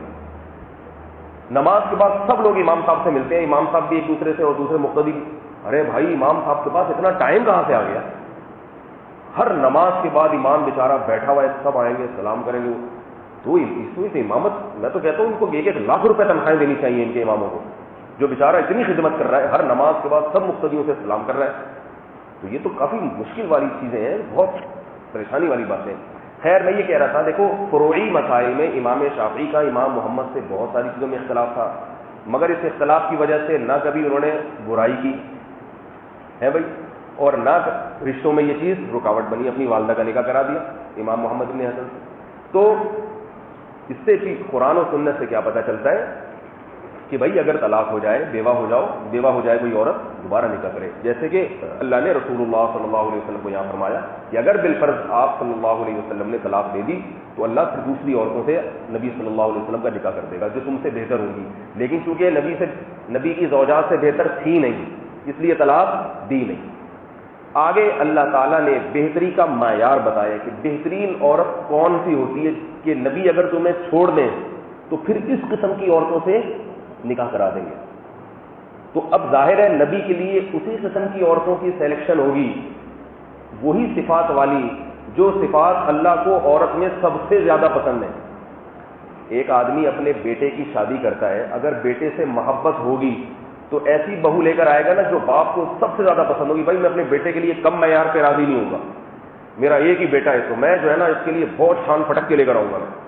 Speaker 1: نماز کے بعد سب لوگ امام صاحب سے ملتے ہیں, امام صاحب بھی ایک دوسرے سے اور دوسرے مقتدی. ارے بھائی امام صاحب کے پاس اتنا ٹائم کہاں سے آ گیا؟ ہر نماز کے بعد امام بیچارہ بیٹھا ہوا ہے, سب آئیں گے سلام کریں گے. تو اس سے امامت, میں تو کہتا ہوں ان کو 1-1 لاکھ روپے تنخواہیں دینی چاہیے ان کے اماموں کو, جو بیچارہ اتنی خدمت کر رہا ہے, ہر نماز کے بعد سب مقتدیوں سے سلام کر رہا ہے. تو یہ تو کافی مشکل والی چیزیں ہیں, بہت پریشانی والی باتیں. خیر میں یہ کہہ رہا تھا, دیکھو فروعی مسائل میں امام شافعی کا امام محمد سے بہت ساری چیزوں میں اختلاف تھا, مگر اس اختلاف کی وجہ سے نہ کبھی انہوں نے برائی کی ہے بھائی, اور نہ رشتوں میں یہ چیز رکاوٹ بنی. اپنی والدہ کا نکاح کرا دیا امام محمد بن حسن سے. تو اس سے کہ قرآن و سنت سے کیا پتہ چلتا ہے کہ بھائی اگر طلاق ہو جائے, بیوہ ہو جائے کوئی عورت, دوبارہ نکاح کرے. جیسے کہ اللہ نے رسول اللہ صلی اللہ علیہ وسلم کو یہاں فرمایا کہ اگر بالفرض آپ صلی اللہ علیہ وسلم نے طلاق دے دی تو اللہ پھر دوسری عورتوں سے نبی صلی اللہ علیہ وسلم کا نکاح کر دے گا جو تم سے بہتر ہوگی. لیکن چونکہ نبی کی زوجات سے بہتر تھی نہیں, اس لیے طلاق دی نہیں. آگے اللہ تعالیٰ نے بہتری کا معیار بتایا کہ بہترین عورت کون سی ہوتی ہے, کہ نبی اگر تمہیں چھوڑ دیں تو پھر اس قسم کی عورتوں سے نکاح کرا دیں گے. تو اب ظاہر ہے نبی کے لیے اسی قسم کی عورتوں کی سلیکشن ہوگی, وہی صفات والی جو صفات اللہ کو عورت میں سب سے زیادہ پسند ہے. ایک آدمی اپنے بیٹے کی شادی کرتا ہے, اگر بیٹے سے محبت ہوگی تو ایسی بہو لے کر آئے گا نا جو باپ کو سب سے زیادہ پسند ہوگی. بھائی میں اپنے بیٹے کے لیے کم معیار پہ راضی نہیں ہوں گا, میرا ایک ہی بیٹا ہے تو میں جو ہے نا اس کے لیے بہت شان پھٹک کے لے کر آؤں گا.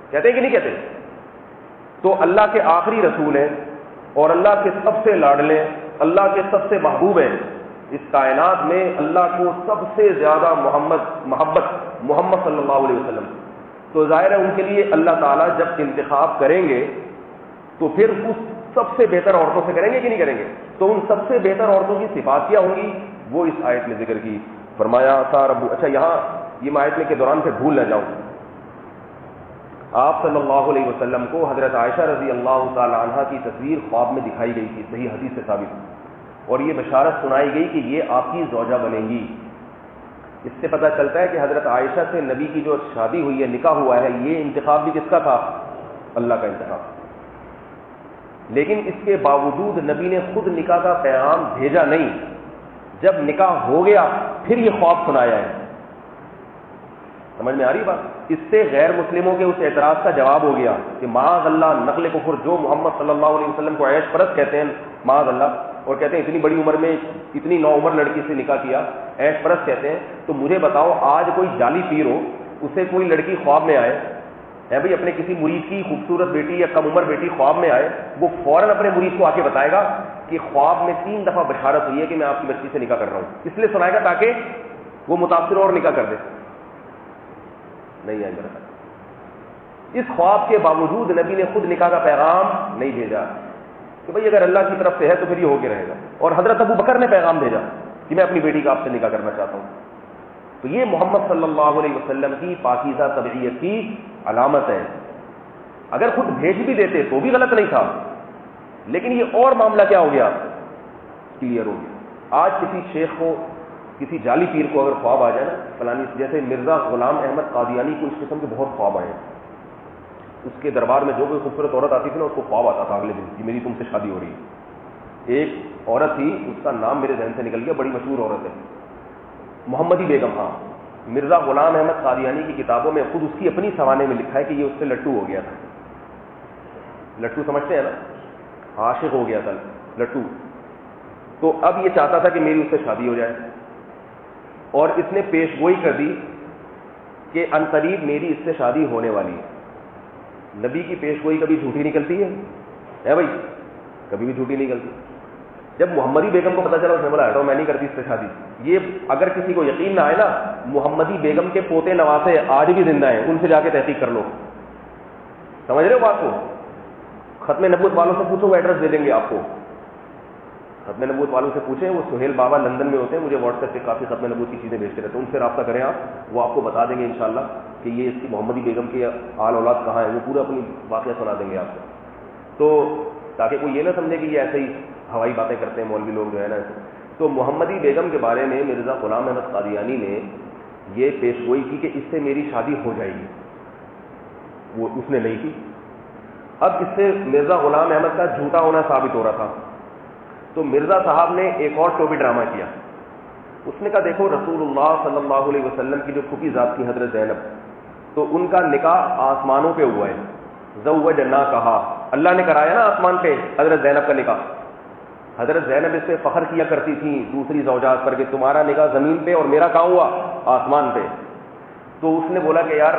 Speaker 1: کہتے ہیں کہ نہیں کہتے؟ تو اللہ کے آخری رسول ہیں اور اللہ کے سب سے لاڈلے، اللہ کے سب سے محبوب ہیں، اس کائنات میں اللہ کو سب سے زیادہ محبت محمد صلی اللہ علیہ وسلم، تو ظاہر ہے ان کے لیے اللہ تعالیٰ جب انتخاب کریں گے تو پھر اس سب سے بہتر عورتوں سے کریں گے کہ نہیں کریں گے؟ تو ان سب سے بہتر عورتوں کی صفات کیا ہوں گی؟ وہ اس آیت میں ذکر کی، فرمایا اچھا یہاں یہ میں آیت میں کے دوران پھر بھول نہ جاؤں، آپ صلی اللہ علیہ وسلم کو حضرت عائشہ رضی اللہ تعالی عنہ کی تصویر خواب میں دکھائی گئی تھی، صحیح حدیث سے ثابت، اور یہ بشارت سنائی گئی کہ یہ آپ کی زوجہ بنے گی۔ اس سے پتہ چلتا ہے کہ حضرت عائشہ سے نبی کی جو شادی ہوئی ہے، نکاح ہوا ہے، یہ انتخاب بھی کس کا تھا؟ اللہ کا انتخاب۔ لیکن اس کے باوجود نبی نے خود نکاح کا پیغام بھیجا نہیں، جب نکاح ہو گیا پھر یہ خواب سنایا ہے۔ سمجھ میں آ رہی بات؟ اس سے غیر مسلموں کے اس اعتراض کا جواب ہو گیا کہ معاذ اللہ نقل کفر، جو محمد صلی اللہ علیہ وسلم کو عیش پرست کہتے ہیں معاذ اللہ، اور کہتے ہیں اتنی بڑی عمر میں اتنی نوعمر لڑکی سے نکاح کیا، عیش پرست کہتے ہیں، تو مجھے بتاؤ آج کوئی جعلی پیر ہو، اسے کوئی لڑکی خواب میں آئے ہے بھائی، اپنے کسی مرید کی خوبصورت بیٹی یا کم عمر بیٹی خواب میں آئے، وہ فوراً اپنے مرید کو آ کے بتائے گا کہ خواب میں 3 دفعہ بشارت ہوئی ہے کہ میں آپ کی بچی سے نکاح کر رہا ہوں، اس لیے سنائے گا تاکہ وہ متاثر اور نکاح کر دے؟ نہیں آئے گا۔ اس خواب کے باوجود نبی نے خود نکاح کا پیغام نہیں بھیجا کہ بھائی اگر اللہ کی طرف سے ہے تو پھر یہ ہو کے رہے گا، اور حضرت ابو بکر نے پیغام بھیجا کہ میں اپنی بیٹی کا آپ سے نکاح کرنا چاہتا ہوں۔ تو یہ محمد صلی اللہ علیہ وسلم کی پاکیزہ طبیعت کی علامت ہے۔ اگر خود بھیج بھی دیتے تو بھی غلط نہیں تھا، لیکن یہ اور معاملہ کیا ہو گیا؟ کلیئر ہو گیا۔ آج کسی شیخ کو، کسی جعلی پیر کو اگر خواب آ جائے نا فلانی، جیسے مرزا غلام احمد قادیانی کو اس قسم کے بہت خواب آئے ہیں، اس کے دربار میں جو کوئی خوبصورت عورت آتی تھی نا، اس کو خواب آتا تھا اگلے دن کہ میری تم سے شادی ہو رہی ہے۔ ایک عورت تھی، اس کا نام میرے ذہن سے نکل گیا، بڑی مشہور عورت ہے، محمدی بیگم۔ ہاں، مرزا غلام احمد قادیانی کی کتابوں میں خود اس کی اپنی سوانے میں لکھا ہے کہ یہ اس سے لٹو ہو گیا تھا۔ لٹو سمجھتے ہیں نا، عاشق ہو گیا تھا لٹو۔ تو اب یہ چاہتا تھا کہ میری اس سے شادی ہو جائے، اور اس نے پیش گوئی کر دی کہ عنقریب میری اس سے شادی ہونے والی ہے۔ نبی کی پیش گوئی کبھی جھوٹی نکلتی ہے بھائی؟ کبھی بھی جھوٹی نکلتی۔ جب محمدی بیگم کو پتا چلا، اس نے بولا ہٹو میں نہیں کرتی اس سے شادی۔ یہ اگر کسی کو یقین نہ آئے نا، محمدی بیگم کے پوتے نواسے آج بھی زندہ ہیں، ان سے جا کے تحقیق کر لو۔ سمجھ رہے ہو بات کو؟ ختم نبوت والوں سے پوچھو، وہ ایڈریس دے دیں گے آپ کو۔ ختم نبوت والوں سے پوچھیں، وہ سہیل بابا لندن میں ہوتے ہیں، مجھے واٹس ایپ پہ کافی ختم نبوت کی چیزیں بھیجتے رہتے ہیں، ان سے رابطہ کریں آپ، وہ آپ کو بتا دیں گے انشاءاللہ کہ یہ اس کی محمدی بیگم کے آل اولاد کہاں ہے، وہ پورا اپنی واقعہ سنا دیں گے آپ کو، تو تاکہ کوئی یہ نہ سمجھے کہ یہ ایسے ہی ہوائی باتیں کرتے ہیں مولوی لوگ جو ہے نا ایسے۔ تو محمدی بیگم کے بارے میں مرزا غلام احمد قادیانی نے یہ پیش گوئی کی کہ اس سے میری شادی ہو جائے گی، وہ اس نے نہیں کی۔ اب اس سے مرزا غلام احمد کا جھوٹا ہونا ثابت ہو رہا تھا، تو مرزا صاحب نے ایک اور ٹوپی ڈرامہ کیا۔ اس نے کہا دیکھو رسول اللہ صلی اللہ علیہ وسلم کی جو پھوپھی ذات کی حضرت زینب، تو ان کا نکاح آسمانوں پہ ہوا ہے، زوجنا کہا، اللہ نے کرایا نا آسمان پہ حضرت زینب کا نکاح۔ حضرت زینب اس پہ فخر کیا کرتی تھی دوسری زوجات پر کہ تمہارا نکاح زمین پہ اور میرا کہاں ہوا؟ آسمان پہ۔ تو اس نے بولا کہ یار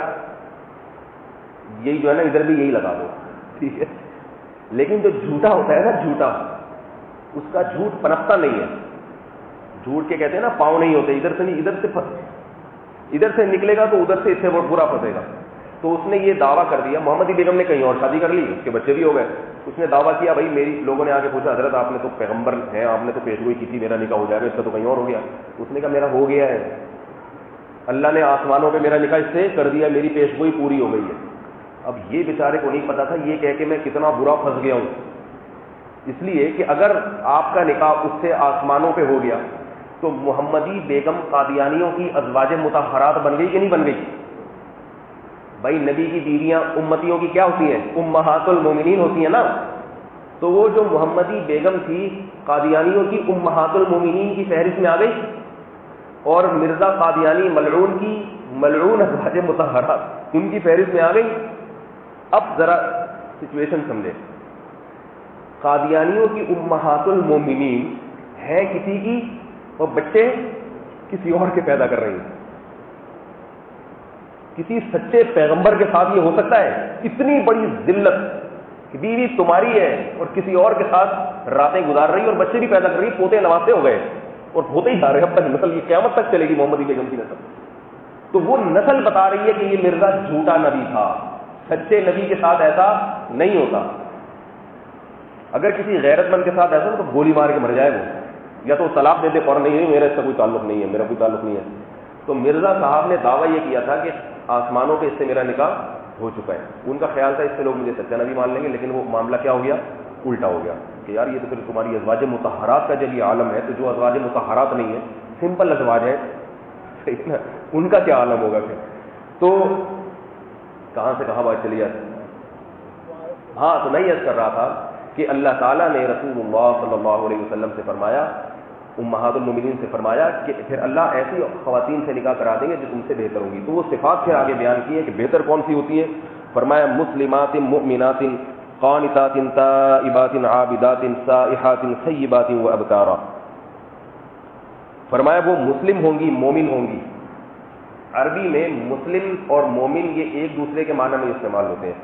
Speaker 1: یہی جو ہے نا ادھر بھی یہی لگا دو، ٹھیک ہے۔ لیکن جو جھوٹا ہوتا ہے نا، جھوٹا، اس کا جھوٹ پنپتا نہیں ہے۔ جھوٹ کے کہتے ہیں نا پاؤں نہیں ہوتے، ادھر سے نہیں، ادھر سے نکلے گا تو ادھر سے اس سے وہ برا پھنسے گا۔ تو اس نے یہ دعویٰ کر دیا، محمدی بیگم نے کہیں اور شادی کر لی، اس کے بچے بھی ہو گئے۔ اس نے دعویٰ کیا بھائی میری، لوگوں نے آ کے پوچھا حضرت آپ نے تو پیغمبر ہیں، آپ نے تو پیش گوئی کی تھی میرا نکاح ہو جائے گا، اس کا تو کہیں اور ہو گیا۔ اس نے کہا میرا ہو گیا ہے، اللہ نے آسمانوں پہ میرا نکاح اس سے کر دیا، میری پیش گوئی پوری ہو گئی ہے۔ اب یہ بیچارے کو نہیں پتا تھا یہ کہہ کے میں کتنا برا پھنس گیا ہوں، اس لیے کہ اگر آپ کا نکاح اس سے آسمانوں پہ ہو گیا تو محمدی بیگم قادیانیوں کی ازواج مطہرات بن گئی کہ نہیں بن گئی؟ بھائی نبی کی بیویاں امتیوں کی کیا ہوتی ہیں؟ امہات المومنین ہوتی ہیں نا۔ تو وہ جو محمدی بیگم تھی قادیانیوں کی امہات المومنین کی فہرست میں آ گئی، اور مرزا قادیانی ملعون کی ملعون ازواج مطہرات ان کی فہرست میں آ گئی۔ اب ذرا سچویشن سمجھے، قادیانیوں کی امہات المومنین ہیں کسی کی اور بچے کسی اور کے پیدا کر رہی ہیں۔ کسی سچے پیغمبر کے ساتھ یہ ہو سکتا ہے؟ اتنی بڑی ذلت کہ بیوی تمہاری ہے اور کسی اور کے ساتھ راتیں گزار رہی اور بچے بھی پیدا کر رہی، پوتے نواسے ہو گئے اور ہوتے ہی جا رہے اب تک، نسل یہ قیامت تک چلے گی محمدی بیگم کی نسل. تو وہ نسل بتا رہی ہے کہ یہ مرزا جھوٹا نبی تھا، سچے نبی کے ساتھ ایسا نہیں ہوتا. اگر کسی غیرت مند کے ساتھ ایسا تو گولی مار کے مر جائے وہ، یا تو طلاق دے دے فوراً، نہیں میرا اس کا کوئی تعلق نہیں ہے، میرا کوئی تعلق نہیں ہے. تو مرزا صاحب نے دعویٰ یہ کیا تھا کہ آسمانوں پہ اس سے میرا نکاح ہو چکا ہے. ان کا خیال تھا اس سے لوگ مجھے سچا نبی مان لیں گے، لیکن وہ معاملہ کیا ہو گیا؟ الٹا ہو گیا کہ یار یہ تو پھر تمہاری ازواج مطہرات کا جب یہ عالم ہے تو جو ازواج مطہرات نہیں ہے، سمپل ازواج ہے، صحیح نا، ان کا کیا عالم ہوگا پھر. تو کہاں سے کہاں بات چلی جاتی. ہاں تو میں یہ عرض کر رہا تھا کہ اللہ تعالیٰ نے رسول اللہ صلی اللہ علیہ وسلم سے فرمایا، امہات المومنین سے فرمایا کہ پھر اللہ ایسی خواتین سے نکاح کرا دیں گے جو تم سے بہتر ہوں گی. تو وہ صفات پھر آگے بیان کی ہے کہ بہتر کون سی ہوتی ہے. فرمایا مسلمات مؤمنات قانتات تائبات عابدات سائحات ثیبات و ابکارا. فرمایا وہ مسلم ہوں گی، مومن ہوں گی. عربی میں مسلم اور مومن یہ ایک دوسرے کے معنی میں استعمال ہوتے ہیں.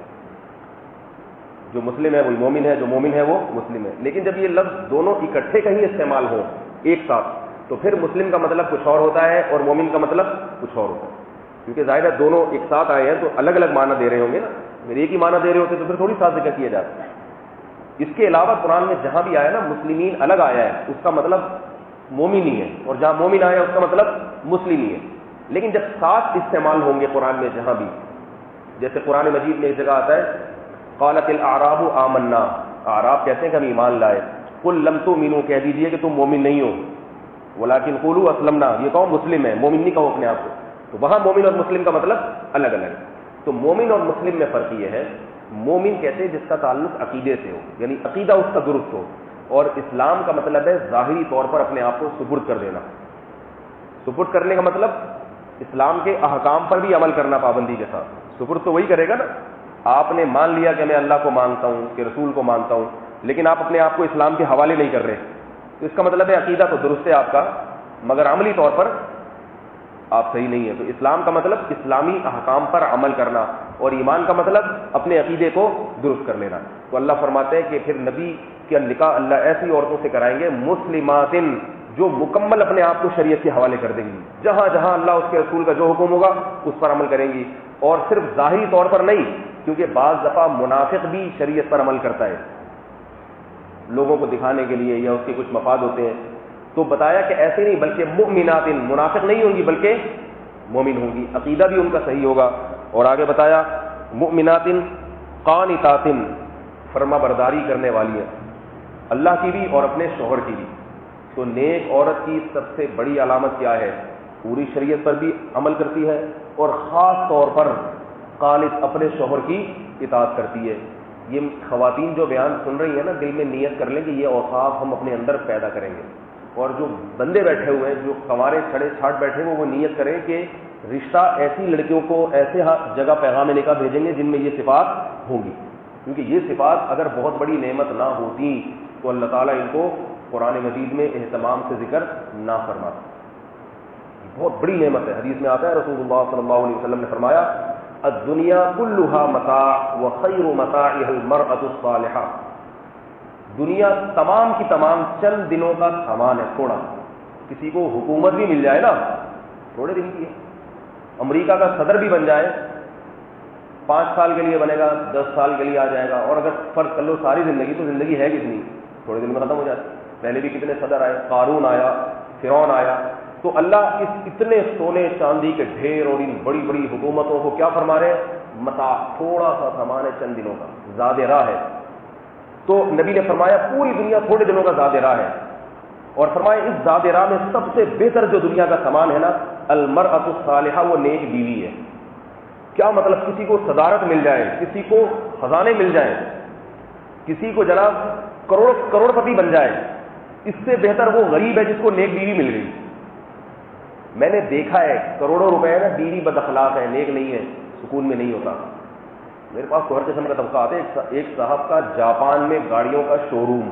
Speaker 1: جو مسلم ہے وہی مومن ہے، جو مومن ہے وہ مسلم ہے. لیکن جب یہ لفظ دونوں اکٹھے کہیں استعمال ہو ایک ساتھ تو پھر مسلم کا مطلب کچھ اور ہوتا ہے اور مومن کا مطلب کچھ اور ہوتا ہے. کیونکہ ظاہر ہے دونوں ایک ساتھ آئے ہیں تو الگ الگ معنی دے رہے ہوں گے نا. اگر ایک ہی معنی دے رہے ہوتے تو پھر تھوڑی ساتھ ذکر کیا جاتا ہے. اس کے علاوہ قرآن میں جہاں بھی آیا نا مسلمین الگ آیا ہے اس کا مطلب مومن ہی ہے، اور جہاں مومن آیا اس کا مطلب مسلم ہی ہے. لیکن جب ساتھ استعمال ہوں گے قرآن میں جہاں بھی، جیسے قرآن مجید میں ایک جگہ آتا ہے قالت الاعراب آمنا، اعراب کہتے ہیں کہ ہم ایمان لائے. قل لم تؤمنوا، کہہ دیجئے کہ تم مومن نہیں ہو. ولکن قولوا اسلمنا، یہ قوم مسلم ہے، مومن نہیں کہو اپنے آپ کو. تو وہاں مومن اور مسلم کا مطلب الگ الگ ہے. تو مومن اور مسلم میں فرق یہ ہے، مومن کہتے ہیں جس کا تعلق عقیدے سے ہو، یعنی عقیدہ اس کا درست ہو. اور اسلام کا مطلب ہے ظاہری طور پر اپنے آپ کو سپرد کر دینا. سپرد کرنے کا مطلب اسلام کے احکام پر بھی عمل کرنا پابندی کے ساتھ. سپرد تو وہی کرے گا نا. آپ نے مان لیا کہ میں اللہ کو مانتا ہوں، کہ رسول کو مانتا ہوں، لیکن آپ اپنے آپ کو اسلام کے حوالے نہیں کر رہے، تو اس کا مطلب ہے عقیدہ تو درست ہے آپ کا مگر عملی طور پر آپ صحیح نہیں ہے. تو اسلام کا مطلب اسلامی احکام پر عمل کرنا، اور ایمان کا مطلب اپنے عقیدے کو درست کر لینا. تو اللہ فرماتے ہیں کہ پھر نبی کا نکاح اللہ ایسی عورتوں سے کرائیں گے مسلمات، جو مکمل اپنے آپ کو شریعت کے حوالے کر دیں گی، جہاں جہاں اللہ اس کے رسول کا جو حکم ہوگا اس پر عمل کریں گی. اور صرف ظاہری طور پر نہیں، کیونکہ بعض دفعہ منافق بھی شریعت پر عمل کرتا ہے لوگوں کو دکھانے کے لیے، یا اس کے کچھ مفاد ہوتے ہیں. تو بتایا کہ ایسے نہیں بلکہ مؤمنات، منافق نہیں ہوں گی بلکہ مومن ہوں گی، عقیدہ بھی ان کا صحیح ہوگا. اور آگے بتایا مؤمنات قانتات، فرما برداری کرنے والی ہیں، اللہ کی بھی اور اپنے شوہر کی بھی. تو نیک عورت کی سب سے بڑی علامت کیا ہے؟ پوری شریعت پر بھی عمل کرتی ہے اور خاص طور پر قانت، اپنے شوہر کی اطاعت کرتی ہے. یہ خواتین جو بیان سن رہی ہیں نا، دل میں نیت کر لیں کہ یہ اوصاف ہم اپنے اندر پیدا کریں گے. اور جو بندے بیٹھے ہوئے ہیں، جو کنوارے چھڑے چھاٹ بیٹھے ہیں، وہ نیت کریں کہ رشتہ ایسی لڑکیوں کو ایسے جگہ پیغام نکاح بھیجیں گے جن میں یہ صفات ہوں گی. کیونکہ یہ صفات اگر بہت بڑی نعمت نہ ہوتی تو اللہ تعالیٰ ان کو قرآن مجید میں اہتمام سے ذکر نہ فرماتا. بہت بڑی نعمت ہے. حدیث میں آتا ہے رسول اللہ صلی اللہ علیہ وسلم نے فرمایا الدنیا کلھا متاع وخیر متاعها المرأة الصالحہ. دنیا تمام کی تمام چند دنوں کا سامان ہے، تھوڑا. کسی کو حکومت بھی مل جائے نا، تھوڑے دن کی ہے. امریکہ کا صدر بھی بن جائے، 5 سال کے لیے بنے گا، 10 سال کے لیے آ جائے گا. اور اگر فرض کر لو ساری زندگی، تو زندگی ہے کتنی، تھوڑے دن میں ختم ہو جاتی. پہلے بھی کتنے صدر آئے، قارون آیا، فرعون آیا. تو اللہ اس اتنے سونے چاندی کے ڈھیر اور ان بڑی بڑی حکومتوں کو کیا فرما رہے ہیں؟ متاع، تھوڑا سا سامان ہے، چند دنوں کا زاد راہ ہے. تو نبی نے فرمایا پوری دنیا تھوڑے دنوں کا زاد راہ ہے. اور فرمایا اس زاد راہ میں سب سے بہتر جو دنیا کا سامان ہے نا، المرأۃ الصالحہ، وہ نیک بیوی ہے. کیا مطلب؟ کسی کو صدارت مل جائے، کسی کو خزانے مل جائیں، کسی کو جناب کروڑ پتی بن جائے، اس سے بہتر وہ غریب ہے جس کو نیک بیوی مل گئی. میں نے دیکھا ہے کروڑوں روپے ہے نا، بیوی بد اخلاق ہے، نیک نہیں ہے، سکون میں نہیں ہوتا. میرے پاس ہر قسم کا طبقہ آتے ہیں. ایک صاحب کا جاپان میں گاڑیوں کا شو روم،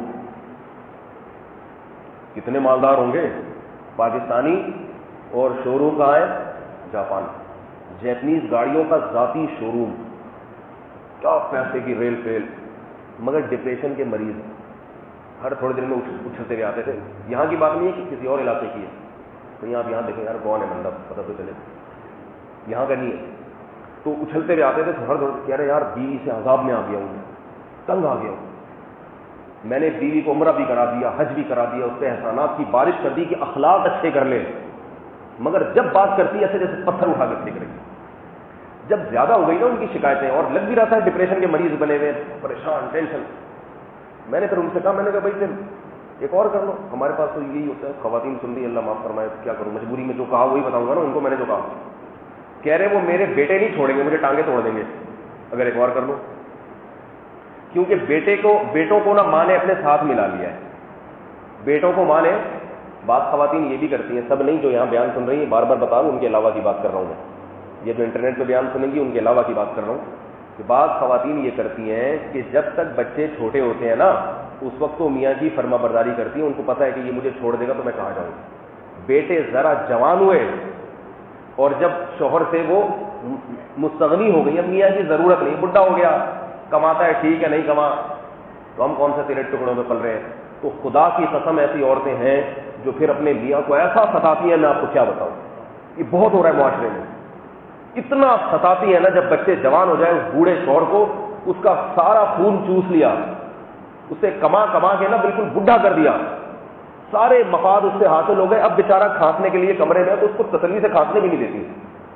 Speaker 1: کتنے مالدار ہوں گے، پاکستانی، اور شو روم کہاں ہے؟ جاپان. جیپنیز گاڑیوں کا ذاتی شو روم، کیا پیسے کی ریل فیل، مگر ڈپریشن کے مریض ہر تھوڑے دن میں اچھلتے ہوئے آتے تھے. یہاں کی بات نہیں ہے کہ کسی اور علاقے کی ہے، کہیں آپ یہاں دیکھیں یار کون ہے بندہ پتہ تو چلے، یہاں کا نہیں ہے. تو اچھلتے ہوئے آتے تھے تو ہر کہہ رہے یار بیوی سے عذاب میں آ گیا ہوں، تنگ آ گیا ہوں. میں نے بیوی کو عمرہ بھی کرا دیا، حج بھی کرا دیا، اس پہ احسانات کی بارش کر دی کہ اخلاق اچھے کر لے، مگر جب بات کرتی ہے ایسے جیسے پتھر اٹھا کے پھینک رہی. جب زیادہ ہو گئی نا ان کی شکایتیں اور لگ بھی رہا تھا ڈپریشن کے مریض بنے ہوئے، پریشان ٹینشن. میں نے پھر ان سے کہا، میں نے کہا بھائی پھر ایک اور کر لو، ہمارے پاس تو یہی ہوتا ہے. خواتین سن رہی، اللہ معاف فرمائے، کیا کروں، مجبوری میں جو کہا وہی بتاؤں گا نا ان کو. میں نے جو کہا، کہہ رہے وہ میرے بیٹے نہیں چھوڑیں گے، مجھے ٹانگیں توڑ دیں گے اگر ایک اور کر لو. کیونکہ بیٹوں کو نا ماں نے اپنے ساتھ ملا لیا ہے. بیٹوں کو ماں نے، بعض خواتین یہ بھی کرتی ہیں، سب نہیں، جو یہاں بیان سن رہی ہیں بار بار بتا رہا ہوں، ان کے علاوہ کی بات کر رہا ہوں میں. یہ جو انٹرنیٹ پہ بیان سنیں گی ان کے علاوہ کی بات کر رہا ہوں کہ بعض خواتین یہ کرتی ہیں کہ جب تک بچے چھوٹے ہوتے ہیں نا اس وقت تو میاں کی فرما برداری کرتی ہیں. ان کو پتہ ہے کہ یہ مجھے چھوڑ دے گا تو میں کہاں جاؤں. بیٹے ذرا جوان ہوئے اور جب شوہر سے وہ مستغنی ہو گئی، اب میاں کی ضرورت نہیں، بڈھا ہو گیا، کماتا ہے ٹھیک ہے، نہیں کما تو ہم کون سے تیرے ٹکڑوں میں پل رہے ہیں. تو خدا کی قسم ایسی عورتیں ہیں جو پھر اپنے میاں کو ایسا ستاتی ہیں، میں آپ کو کیا بتاؤں. یہ بہت ہو رہا ہے معاشرے میں، اتنا ستاتی ہے نا. جب بچے جوان ہو جائے اس بوڑھے شوہر کو اس کا سارا خون چوس لیا، اسے کما کے نا بالکل بڈھا کر دیا، سارے مفاد اس سے حاصل ہو گئے. اب بیچارہ کھانسنے کے لیے کمرے میں تو اس کو تسلی سے کھانسنے بھی نہیں دیتی.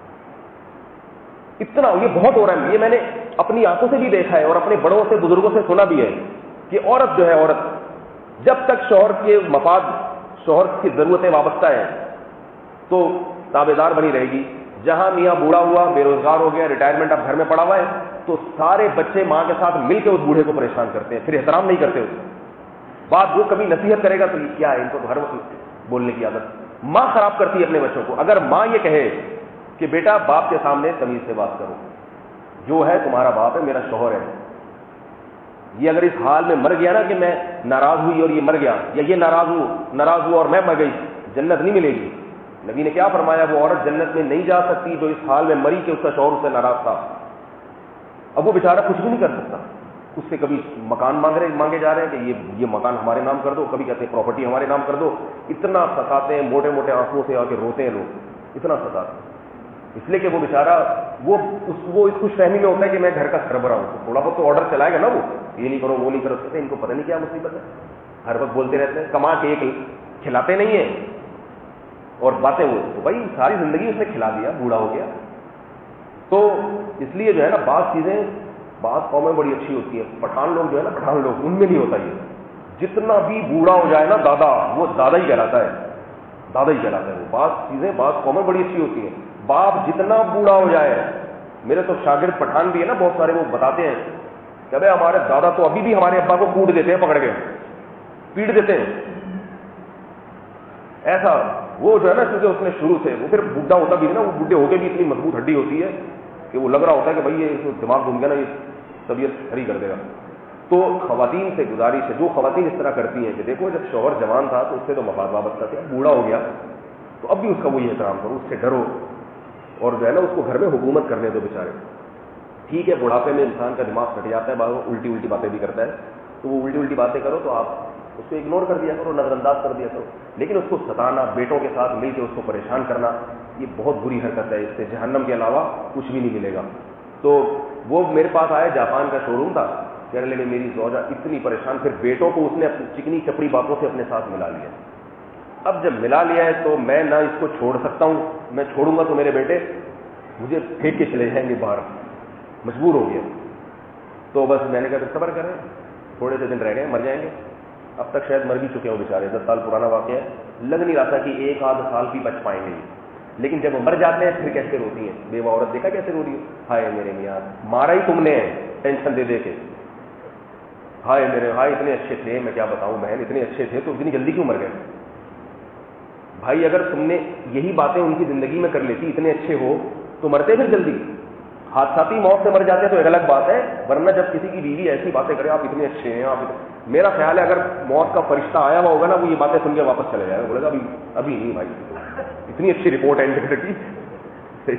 Speaker 1: اتنا یہ بہت ہو رہا ہے. یہ میں نے اپنی آنکھوں سے بھی دیکھا ہے اور اپنے بڑوں سے بزرگوں سے سنا بھی ہے کہ عورت جو ہے، عورت جب تک شوہر کے مفاد، شوہر کی ضرورتیں وابستہ ہیں تو تابع دار بنی رہے گی. جہاں میاں بوڑھا ہوا، بے روزگار ہو گیا، ریٹائرمنٹ اب گھر میں پڑا ہوا ہے تو سارے بچے ماں کے ساتھ مل کے اس بوڑھے کو پریشان کرتے ہیں، پھر احترام نہیں کرتے اس بات. وہ کبھی نصیحت کرے گا تو یہ کیا ہے، ان کو تو ہر وقت بولنے کی عادت. ماں خراب کرتی ہے اپنے بچوں کو. اگر ماں یہ کہے کہ بیٹا باپ کے سامنے تمیز سے بات کرو، جو ہے تمہارا باپ ہے، میرا شوہر ہے. یہ اگر اس حال میں مر گیا نا کہ میں ناراض ہوئی اور یہ مر گیا، یا یہ ناراض ہوا اور میں مر گئی، جنت نہیں ملے گی. نبی نے کیا فرمایا، وہ عورت جنت میں نہیں جا سکتی جو اس حال میں مری کہ اس کا شوہر اس سے ناراض تھا. اب وہ بیچارہ کچھ بھی نہیں کر سکتا. اس سے کبھی مکان مانگے جا رہے ہیں کہ یہ مکان ہمارے نام کر دو، کبھی کہتے ہیں پراپرٹی ہمارے نام کر دو. اتنا ستاتے ہیں، موٹے موٹے آنسوؤں سے آ کے روتے ہیں لوگ، اتنا ستاتے ہیں. اس لیے کہ وہ بیچارہ وہ اس خوش فہمی میں ہوتا ہے کہ میں گھر کا سربراہ ہوں، تو تھوڑا بہت تو آرڈر چلائے گا نا. وہ یہ نہیں کرو وہ نہیں کرو، کہتے ہیں ان کو پتہ نہیں کیا مصیبت ہے، ہر وقت بولتے رہتے ہیں. کما کے ایک کھلاتے نہیں ہیں اور باتیں وہ تو بھائی ساری زندگی اس نے کھلا دیا، بوڑھا ہو گیا. تو اس لیے جو ہے نا بعض چیزیں بعض قومیں بڑی اچھی ہوتی ہیں. پٹھان لوگ جو ہے نا، پٹھان لوگ ان میں نہیں ہوتا یہ. جتنا بھی بوڑھا ہو جائے نا دادا، وہ دادا ہی کہلاتا ہے، دادا ہی کہلاتا ہے. وہ بعض چیزیں بعض قومیں بڑی اچھی ہوتی ہیں. باپ جتنا بوڑھا ہو جائے، میرے تو شاگرد پٹھان بھی ہے نا بہت سارے، وہ بتاتے ہیں کہ بھائی ہمارے دادا تو ابھی بھی ہمارے ابا کو کوٹ دیتے ہیں، پکڑ کے پیٹ دیتے ہیں. ایسا وہ جو ہے نا، کیونکہ اس نے شروع سے وہ پھر بوڑھا ہوتا بھی ہے نا، وہ بوڑھے ہو کے بھی اتنی مضبوط ہڈی ہوتی ہے کہ وہ لگ رہا ہوتا ہے کہ بھائی یہ دماغ گھوم گیا نا، یہ طبیعت کھڑی کر دے گا. تو خواتین سے گزارش ہے، جو خواتین اس طرح کرتی ہیں کہ دیکھو جب شوہر جوان تھا تو اس سے تو مفاد وابستہ تھے، بوڑھا ہو گیا تو اب بھی اس کا وہی احترام کرو، اس سے ڈرو اور جو ہے نا اس کو گھر میں حکومت کرنے دو بیچارے. ٹھیک ہے بڑھاپے میں انسان کا دماغ پھٹ جاتا ہے، بعض الٹی باتیں بھی کرتا ہے، تو وہ الٹی باتیں کرو تو آپ اس کو اگنور کر دیا کرو، نظر انداز کر دیا کرو. لیکن اس کو ستانا، بیٹوں کے ساتھ مل کے اس کو پریشان کرنا، یہ بہت بری حرکت ہے. اس سے جہنم کے علاوہ کچھ بھی نہیں ملے گا. تو وہ میرے پاس آیا، جاپان کا شو روم تھا، کیرلے میں میری زوجہ اتنی پریشان، پھر بیٹوں کو اس نے اپنی چکنی چپڑی باتوں سے اپنے ساتھ ملا لیا. اب جب ملا لیا ہے تو میں نہ اس کو چھوڑ سکتا ہوں، میں چھوڑوں گا تو میرے بیٹے مجھے پھینک کے چلے جائیں گے باہر، مجبور ہو گیا. تو بس میں نے کہا کہ صبر کریں، تھوڑے سے دن رہ گئے، مر جائیں گے. اب تک شاید مر بھی چکے ہوں بیچارے، 10 سال پرانا واقعہ ہے. لگ نہیں رہا تھا کہ ایک آدھ سال بھی بچ پائیں گے. لیکن جب وہ مر جاتے ہیں پھر کیسے روتی ہیں بیوہ عورت، دیکھا کیسے رو رہی ہے، ہائے میرے میاں مارا ہی تم نے ٹینشن دے دے کے، ہائے میرے ہائے اتنے اچھے تھے، میں کیا بتاؤں بہن اتنے اچھے تھے تو اتنی جلدی کیوں مر گئے. بھائی اگر تم نے یہی باتیں ان کی زندگی میں کر لیتی، اتنے اچھے ہو تو مرتے پھر جلدی. حادثاتی موت سے مر جاتے تو ایک الگ بات ہے، ورنہ جب کسی کی بیوی ایسی باتیں کرے آپ اتنے اچھے ہیں آپ میرا خیال ہے اگر موت کا فرشتہ آیا ہوا ہوگا نا، وہ یہ باتیں سن کے واپس چلے جائے گا، بولے گا ابھی نہیں بھائی اتنی اچھی رپورٹ ہے انٹرنیٹ کی،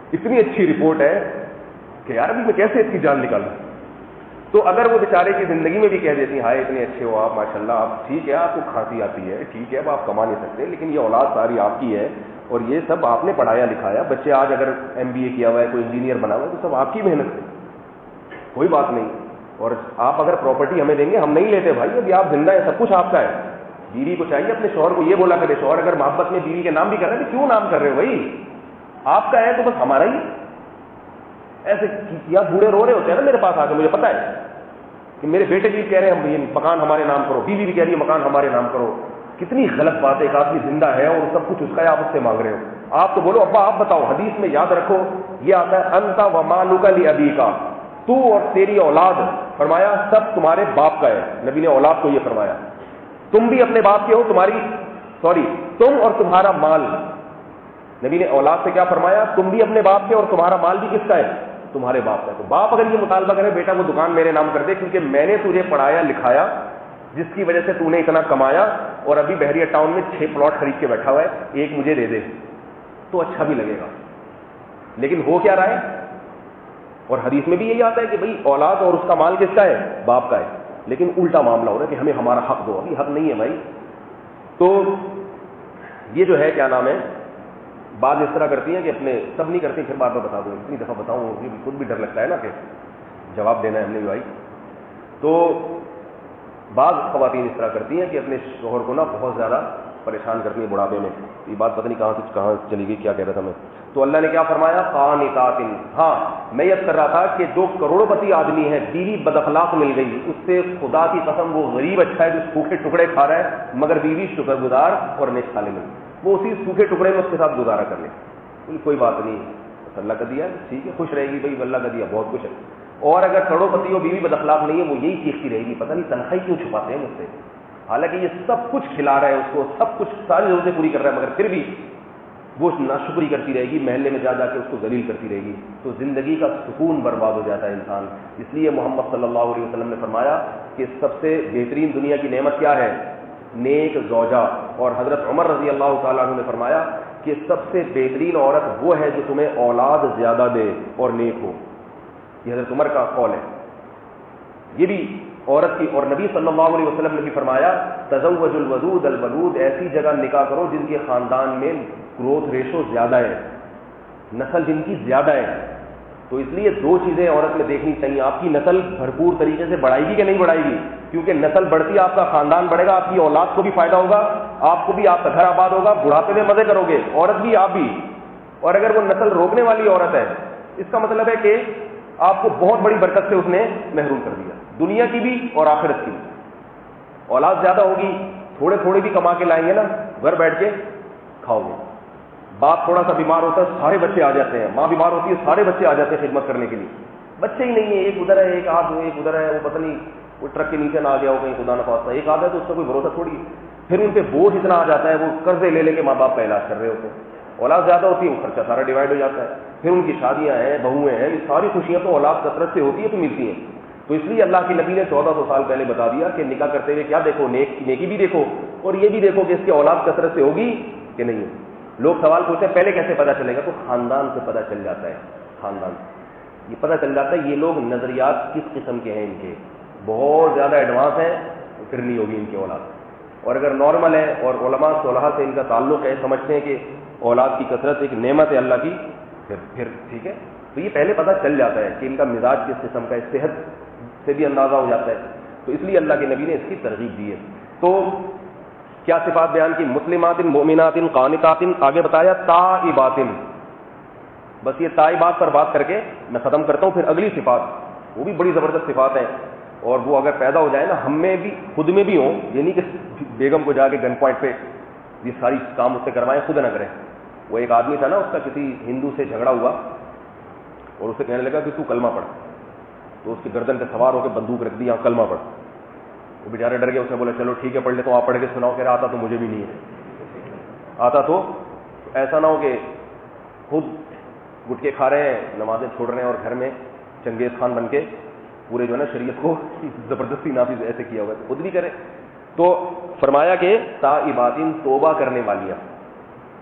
Speaker 1: اتنی اچھی رپورٹ ہے کہ یار ابھی میں کیسے اس کی جان نکالوں. تو اگر وہ بیچارے کی زندگی میں بھی کہہ دیتی ہیں ہائے اتنے اچھے ہو آپ ماشاءاللہ, آپ ٹھیک ہے آپ کو کھانسی آتی ہے, ٹھیک ہے اب آپ کما نہیں سکتے, لیکن یہ اولاد ساری آپ کی ہے اور یہ سب آپ نے پڑھایا لکھایا. بچے آج اگر MBA کیا ہوا ہے, کوئی انجینئر بنا ہوا ہے, تو سب آپ کی محنت سے, کوئی بات نہیں. اور آپ اگر پراپرٹی ہمیں دیں گے ہم نہیں لیتے بھائی, ابھی آپ زندہ ہیں, سب کچھ آپ کا ہے. بیوی کو چاہیے اپنے شوہر کو یہ بولا کرے, شوہر اگر محبت میں بیوی کے نام بھی کر رہے ہیں تو کیوں نام کر رہے ہو بھائی, آپ کا ہے تو بس ہمارا ہی. ایسے یا بوڑھے رو رہے ہوتے ہیں نا میرے پاس آ کے, مجھے پتا ہے کہ میرے بیٹے بھی کہہ رہے ہیں ہم مکان ہمارے نام کرو, بیوی بھی کہہ رہی ہے مکان ہمارے نام کرو. کتنی غلط بات ہے, ایک آدمی زندہ ہے اور سب کچھ اس کا ہے, آپ اس سے مانگ رہے ہو. آپ تو بولو ابا آپ بتاؤ, حدیث میں یاد رکھو یہ آتا ہے انت و مالک لابیک, تو اور تیری اولاد, فرمایا سب تمہارے باپ کا ہے. نبی نے اولاد کو یہ فرمایا, تم بھی اپنے باپ کے ہو, تم اور تمہارا مال. نبی نے اولاد سے کیا فرمایا, تم بھی اپنے باپ کے اور تمہارا مال بھی کس کا ہے, تمہارے باپ کا. تو باپ اگر یہ مطالبہ کرے بیٹا وہ دکان میرے نام کر دے کیونکہ میں نے تجھے پڑھایا لکھایا, جس کی وجہ سے تو نے اتنا کمایا, اور ابھی بحریہ ٹاؤن میں 6 پلاٹ خرید کے بیٹھا ہوا ہے, ایک مجھے دے دے, تو اچھا بھی لگے گا. لیکن ہو کیا رہا ہے, اور حدیث میں بھی یہی آتا ہے کہ بھئی اولاد اور اس کا مال کس کا ہے, باپ کا ہے. لیکن الٹا معاملہ ہو رہا ہے کہ ہمیں ہمارا حق دو, ابھی حق نہیں ہے بھائی. تو یہ جو ہے کیا نام ہے, بعض اس طرح کرتی ہیں کہ اپنے, سب نہیں کرتی, پھر بعد میں بتا دوں, اتنی دفعہ بتاؤں خود بھی ڈر لگتا ہے نا کہ جواب دینا ہے ہم نے بھی بھائی. تو بعض خواتین اس طرح کرتی ہیں کہ اپنے شوہر کو نا بہت زیادہ پریشان کرتی ہیں بڑھاپے میں. یہ بات پتہ نہیں کہاں چلی گئی, کیا کہہ رہا تھا میں. تو اللہ نے کیا فرمایا, قانتات. ہاں میں یہ کر رہا تھا کہ جو کروڑوں پتی آدمی ہے, بیوی بد اخلاق مل گئی, اس سے خدا کی قسم وہ غریب اچھا ہے جو سوکھے ٹکڑے کھا رہا ہے, مگر بیوی شکر گزار اور نیک صالح مل, وہ اسی سوکھے ٹکڑے میں اس کے ساتھ گزارا کر لے. کوئی بات نہیں, اللہ کا دیا ٹھیک ہے, خوش رہے گی بھائی, اللہ کا دیا بہت کچھ ہے. اور اگر کروڑوں پتی ہو بیوی بد اخلاق نہیں ہے, وہ یہی چیختی رہے گی پتہ نہیں تنخواہ کیوں چھپاتے ہیں مجھ سے, حالانکہ یہ سب کچھ کھلا رہا ہے اس کو, سب کچھ ساری ضرورتیں پوری کر رہا ہے, مگر پھر بھی وہ ناشکری کرتی رہے گی, محلے میں جا جا کے اس کو ذلیل کرتی رہے گی. تو زندگی کا سکون برباد ہو جاتا ہے انسان. اس لیے محمد صلی اللہ علیہ وسلم نے فرمایا کہ سب سے بہترین دنیا کی نعمت کیا ہے, نیک زوجہ. اور حضرت عمر رضی اللہ تعالیٰ عنہ نے فرمایا کہ سب سے بہترین عورت وہ ہے جو تمہیں اولاد زیادہ دے اور نیک ہو. یہ حضرت عمر کا قول ہے. یہ بھی عورت کی, اور نبی صلی اللہ علیہ وسلم نے بھی فرمایا تزوج الودود الولود, ایسی جگہ نکاح کرو جن کے خاندان میں گروتھ ریشو زیادہ ہے, نسل جن کی زیادہ ہے. تو اس لیے 2 چیزیں عورت میں دیکھنی چاہیے, آپ کی نسل بھرپور طریقے سے بڑھائے گی کہ نہیں بڑھائے گی, کیونکہ نسل بڑھتی آپ کا خاندان بڑھے گا, آپ کی اولاد کو بھی فائدہ ہوگا, آپ کو بھی, آپ کا گھر آباد ہوگا, بڑھاپے میں مزے کرو گے, عورت بھی آپ بھی. اور اگر وہ نسل روکنے والی عورت ہے, اس کا مطلب ہے کہ آپ کو بہت بڑی برکت سے اس نے محروم کر دیا, دنیا کی بھی اور آخرت کی بھی. اولاد زیادہ ہوگی, تھوڑے تھوڑے بھی کما کے لائیں گے نا, گھر بیٹھ کے کھاؤ گے. باپ تھوڑا سا بیمار ہوتا ہے, سارے بچے آ جاتے ہیں, ماں بیمار ہوتی ہے, سارے بچے آ جاتے ہیں خدمت کرنے کے لیے. بچے ہی نہیں ہیں, ایک ادھر ہے, ایک ادھر ہے, وہ پتہ نہیں وہ ٹرک کے نیچے نہ آ گیا ہو کہیں, خدا نہ خواستہ ایک آدھا ہے, تو اس کا کوئی بھروسہ تھوڑی. پھر ان پہ بوجھ اتنا آ جاتا ہے, وہ قرضے لے لے کے ماں باپ کا علاج کر رہے ہوتے ہیں. اولاد زیادہ ہوتی ہے, وہ خرچہ سارا ڈیوائڈ ہو جاتا ہے. پھر ان کی شادیاں ہیں, بہویں ہیں, یہ ساری خوشیاں تو اولاد کثرت سے ہوتی ہے تو ملتی ہیں. تو اس لیے اللہ کے نبی نے 1400 سال پہلے بتا دیا کہ نکاح کرتے ہوئے کیا دیکھو, نیکی بھی دیکھو, اور یہ بھی دیکھو کہ اس کی اولاد کثرت سے ہوگی کہ نہیں. لوگ سوال پوچھتے ہیں پہلے کیسے پتہ چلے گا, تو خاندان سے پتہ چل جاتا ہے. خاندان یہ پتہ چل جاتا ہے یہ لوگ نظریات کس قسم کے ہیں, ان کے بہت زیادہ ایڈوانس ہیں, پھر نہیں ہوگی ان کی اولاد. اور اگر نارمل ہے اور علماء صلحاء سے ان کا تعلق ہے, سمجھتے ہیں کہ اولاد کی کثرت ایک نعمت ہے اللہ کی, پھر ٹھیک ہے. تو یہ پہلے پتہ چل جاتا ہے کہ ان کا مزاج کس قسم کا ہے, صحت سے بھی اندازہ ہو جاتا ہے. تو اس لیے اللہ کے نبی نے اس کی ترغیب دی ہے. تو کیا صفات بیان کی, مسلمات, مومنات, قانتات, آگے بتایا تائبات. بس یہ تائبات پر بات کر کے میں ختم کرتا ہوں. پھر اگلی صفات, وہ بھی بڑی زبردست صفات ہیں, اور وہ اگر پیدا ہو جائے نا, ہم میں بھی خود میں بھی ہوں, یعنی کہ بیگم کو جا کے گن پوائنٹ پہ یہ ساری کام اس سے کروائیں, خود نہ کریں. وہ ایک آدمی تھا نا, اس کا کسی ہندو سے جھگڑا ہوا اور اسے کہنے لگا کہ تو کلمہ پڑھ. تو اس کی گردن پہ سوار ہو کے بندوق رکھ دی, یہاں کلمہ پڑھ. وہ بیچارے ڈر گئے, اس نے بولا چلو ٹھیک ہے پڑھ لے, تو آپ پڑھ کے سناؤ. کہہ رہا آتا تو مجھے بھی نہیں ہے, آتا تو ایسا نہ ہو کہ خود گٹکے کھا رہے ہیں, نمازیں چھوڑ رہے ہیں, اور گھر میں چنگیز خان بن کے پورے جو ہے نا شریعت کو زبردستی نافذ ایسے کیا ہوا ہے, خود بھی کرے. تو فرمایا کہ تائبات, توبہ کرنے والیاں.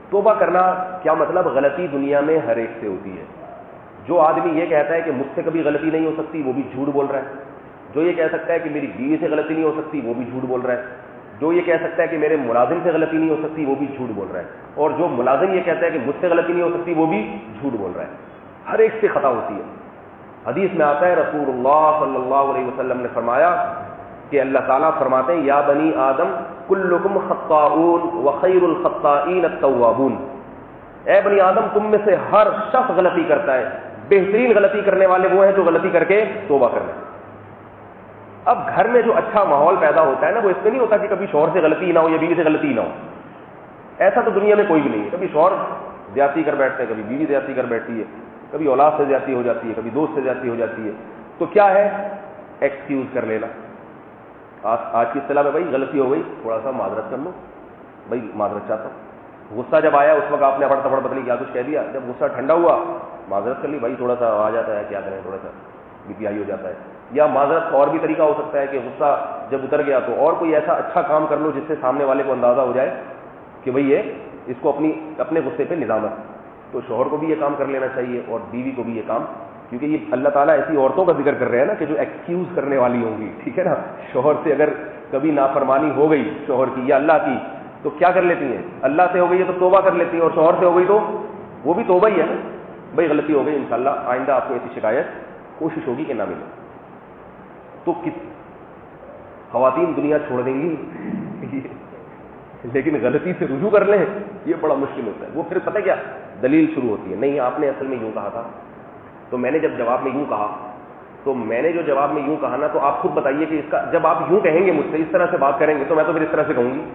Speaker 1: توبہ کرنا کیا مطلب؟ غلطی دنیا میں ہر ایک سے ہوتی ہے. جو آدمی یہ کہتا ہے کہ مجھ سے کبھی غلطی نہیں ہو سکتی وہ بھی جھوٹ بول رہا ہے. جو یہ کہہ سکتا ہے کہ میری بیوی سے غلطی نہیں ہو سکتی وہ بھی جھوٹ بول رہا ہے. جو یہ کہہ سکتا ہے کہ میرے ملازم سے غلطی نہیں ہو سکتی وہ بھی جھوٹ بول رہا ہے. اور جو ملازم یہ کہتا ہے کہ مجھ سے غلطی نہیں ہو سکتی وہ بھی جھوٹ بول رہا ہے. ہر ایک سے خطا ہوتی ہے. حدیث میں آتا ہے رسول اللہ صلی اللہ علیہ وسلم نے فرمایا کہ اللہ تعالیٰ فرماتے ہیں یا بنی آدم کلکم خطاؤون وخیر الخطائین التوابون. اے بنی آدم تم میں سے ہر شخص غلطی کرتا ہے, بہترین غلطی کرنے والے وہ ہیں جو غلطی کر کے توبہ کر لیں. اب گھر میں جو اچھا ماحول پیدا ہوتا ہے نا وہ اس میں نہیں ہوتا کہ کبھی شوہر سے غلطی نہ ہو یا بیوی سے غلطی نہ ہو. ایسا تو دنیا میں کوئی بھی نہیں ہے. کبھی شوہر زیادتی کر بیٹھتے ہیں, کبھی بیوی زیادتی کر بیٹھتی ہے, کبھی اولاد سے زیادتی ہو جاتی ہے, کبھی دوست سے زیادتی ہو جاتی ہے. تو کیا ہے؟ ایکسکیوز کر لینا. آج کی اصطلاح میں بھائی غلطی ہو گئی تھوڑا سا معذرت کر لو, بھائی معذرت چاہتا ہوں. غصہ جب آیا اس وقت آپ نے اپڑ تپڑ بدلی کیا کچھ کہہ دیا, جب غصہ ٹھنڈا ہوا معذرت کر لی, بھائی تھوڑا سا آ جاتا ہے کیا کریں, تھوڑا سا بی پی آئی ہو جاتا ہے. یا معذرت کا اور بھی طریقہ ہو سکتا ہے کہ غصہ جب اتر گیا تو اور کوئی ایسا اچھا کام کر لو جس سے سامنے والے کو اندازہ ہو جائے کہ بھئی یہ اس کو اپنے غصے پہ نظامت. تو شوہر کو بھی یہ کام کر لینا چاہیے اور بیوی کو بھی یہ کام, کیونکہ یہ اللہ تعالیٰ ایسی عورتوں کا ذکر کر رہے ہیں نا کہ جو ایکسکیوز کرنے والی ہوں گی, ٹھیک ہے نا. شوہر سے اگر کبھی نافرمانی ہو گئی شوہر کی یا اللہ کی تو کیا کر لیتی ہیں؟ اللہ سے ہو گئی ہے تو توبہ کر لیتی ہیں, اور شوہر سے ہو گئی تو وہ بھی توبہ ہی ہے نا. بھئی غلطی ہو گئی, انشاءاللہ آئندہ آپ کو ایسی شکایت کوشش ہوگی کہ نہ ملے. تو خواتین دنیا چھوڑ دیں گی لیکن غلطی سے رجوع کر لیں یہ بڑا مشکل ہوتا ہے. وہ پھر پتہ کیا دلیل شروع ہوتی ہے, نہیں آپ نے اصل میں یوں کہا تھا, تو میں نے جب جواب میں یوں کہا, تو میں نے جو جواب میں یوں کہا نا, تو آپ خود بتائیے کہ اس کا جب آپ یوں کہیں گے مجھ سے, اس طرح سے بات کریں گے, تو میں تو پھر اس طرح سے کہوں گی.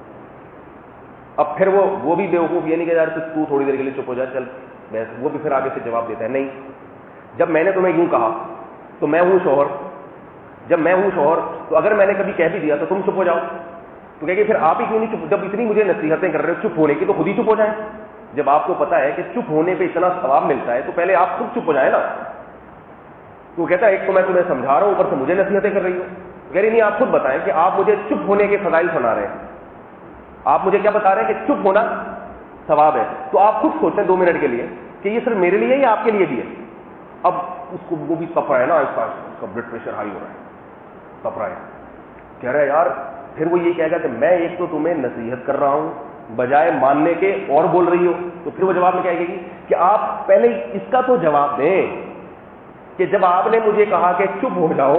Speaker 1: اب پھر وہ بھی بیوقوف یہ نہیں کہ یار تو تھوڑی دیر کے لیے چپ ہو جائے چل بس, وہ بھی پھر آگے سے جواب دیتا ہے نہیں جب میں نے تمہیں یوں کہا تو میں ہوں شوہر, جب میں ہوں شوہر تو اگر میں نے کبھی کہہ بھی دیا تو تم چپ ہو جاؤ. تو کہہ کہ پھر آپ ہی کیوں نہیں چپ, جب اتنی مجھے نصیحتیں کر رہے ہو چپ ہونے کی تو خود ہی چپ ہو جائیں. جب آپ کو پتا ہے کہ چپ ہونے پہ اتنا ثواب ملتا ہے تو پہلے آپ خود چپ ہو جائیں نا. تو کہتا ہے ایک تو میں تمہیں سمجھا رہا ہوں اوپر سے مجھے نصیحتیں کر رہی ہو. کہہ رہی نہیں آپ خود بتائیں کہ آپ مجھے چپ ہونے کے فضائل سنا رہے ہیں, آپ مجھے کیا بتا رہے ہیں کہ چپ ہونا ثواب ہے. تو آپ خود سوچیں 2 منٹ کے لیے کہ یہ صرف میرے لیے یا آپ کے لیے بھی ہے. اب اس کو وہ بھی کپ رہا ہے نا, اس کا بلڈ پریشر ہائی ہو رہا ہے, کپ رہا ہے, کہہ رہا ہے یار پھر وہ یہ کہے گا کہ میں ایک تو تمہیں نصیحت کر رہا ہوں بجائے ماننے کے اور بول رہی ہو. تو پھر وہ جواب میں کہے گی کہ آپ پہلے اس کا تو جواب دیں کہ جب آپ نے مجھے کہا کہ چپ ہو جاؤ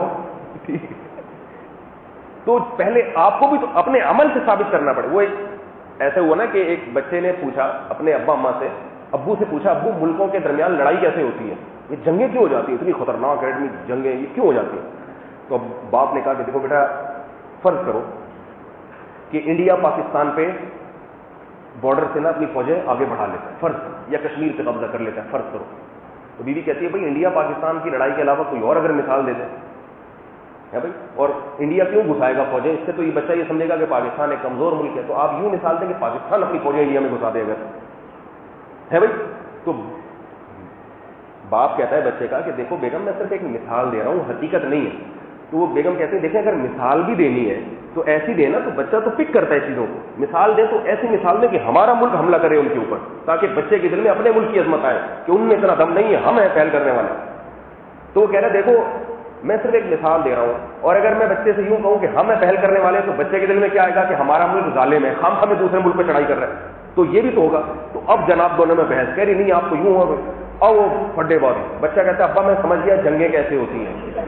Speaker 1: تو پہلے آپ کو بھی تو اپنے عمل سے ثابت کرنا پڑے. وہ ایسے ہوا نا کہ ایک بچے نے پوچھا اپنے ابا اماں سے, ابو سے پوچھا ابو ملکوں کے درمیان لڑائی کیسے ہوتی ہے, یہ جنگیں کیوں ہو جاتی ہیں, اتنی خطرناک ایڈمی جنگیں یہ کیوں ہو جاتی ہیں. تو اب باپ نے کہا کہ دیکھو بیٹا فرض کرو کہ انڈیا پاکستان پہ بارڈر سے نا اپنی فوجیں آگے بڑھا لیتا ہے, فرض, یا کشمیر پہ قبضہ کر لیتا ہے, فرض کرو. تو بیوی کہتی ہے بھائی انڈیا پاکستان کی لڑائی کے علاوہ کوئی اور اگر مثال دے دیں ہے بھائی, اور انڈیا کیوں گھسائے گا فوجیں, اس سے تو یہ بچہ یہ سمجھے گا کہ پاکستان ایک کمزور ملک ہے. تو آپ یوں مثال دیں کہ پاکستان اپنی فوجیں انڈیا میں گھسا دے اگر ہے بھائی. تو باپ کہتا ہے بچے کا کہ دیکھو بیگم میں صرف ایک مثال دے رہا ہوں, حقیقت نہیں ہے. تو وہ بیگم کہتے ہیں دیکھیں اگر مثال بھی دینی ہے تو ایسی دینا, تو بچہ تو پک کرتا ہے چیزوں کو. مثال دے تو ایسی مثال دے کہ ہمارا ملک حملہ کرے ان کے اوپر, تاکہ بچے کے دل میں اپنے ملک کی عظمت آئے کہ ان میں اتنا دم نہیں ہے, ہم ہیں پہل کرنے والے. تو وہ کہہ رہے دیکھو میں صرف ایک مثال دے رہا ہوں, اور اگر میں بچے سے یوں کہوں کہ ہم ہیں پہل کرنے والے تو بچے کے دل میں کیا آئے گا کہ ہمارا ملک ظالم ہے, ہم ہمیں دوسرے ملک پہ چڑھائی کر رہے ہیں, تو یہ بھی تو ہوگا. تو اب جناب دونوں میں بحث, کہہ رہی نہیں آپ کو یوں ہو, اور وہ پھڈے بات. بچہ کہتا ہے ابا میں سمجھ گیا جنگیں کیسے ہوتی ہیں,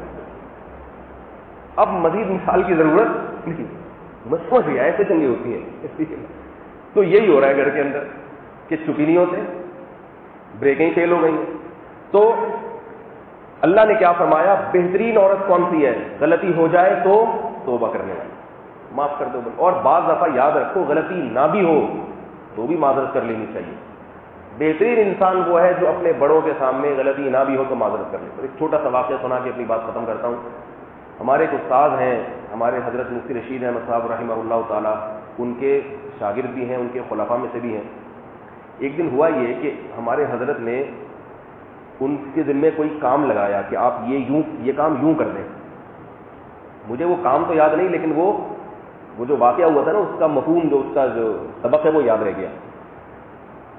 Speaker 1: اب مزید مثال کی ضرورت نہیں, میں سمجھ گیا ایسے جنگیں ہوتی ہیں. تو یہی ہو رہا ہے گھر کے اندر کہ چپ ہی نہیں ہوتے, بریکیں فیل ہو گئی ہیں. تو اللہ نے کیا فرمایا, بہترین عورت کون سی ہے, غلطی ہو جائے تو توبہ کرنے والی, معاف کر دو. اور بعض دفعہ یاد رکھو غلطی نہ بھی ہو تو بھی معذرت کر لینی چاہیے. بہترین انسان وہ ہے جو اپنے بڑوں کے سامنے غلطی نہ بھی ہو تو معذرت کر لے. ایک چھوٹا سا واقعہ سنا کے اپنی بات ختم کرتا ہوں. ہمارے ایک استاد ہیں, ہمارے حضرت مفتی رشید احمد صاحب رحمہ اللہ تعالیٰ, ان کے شاگرد بھی ہیں, ان کے خلفاء میں سے بھی ہیں. ایک دن ہوا یہ کہ ہمارے حضرت نے ان کے دل میں کوئی کام لگایا کہ آپ یہ کام یوں کر دیں. مجھے وہ کام تو یاد نہیں, لیکن وہ جو واقعہ ہوا تھا نا اس کا مفہوم, جو اس کا جو سبق ہے وہ یاد رہ گیا.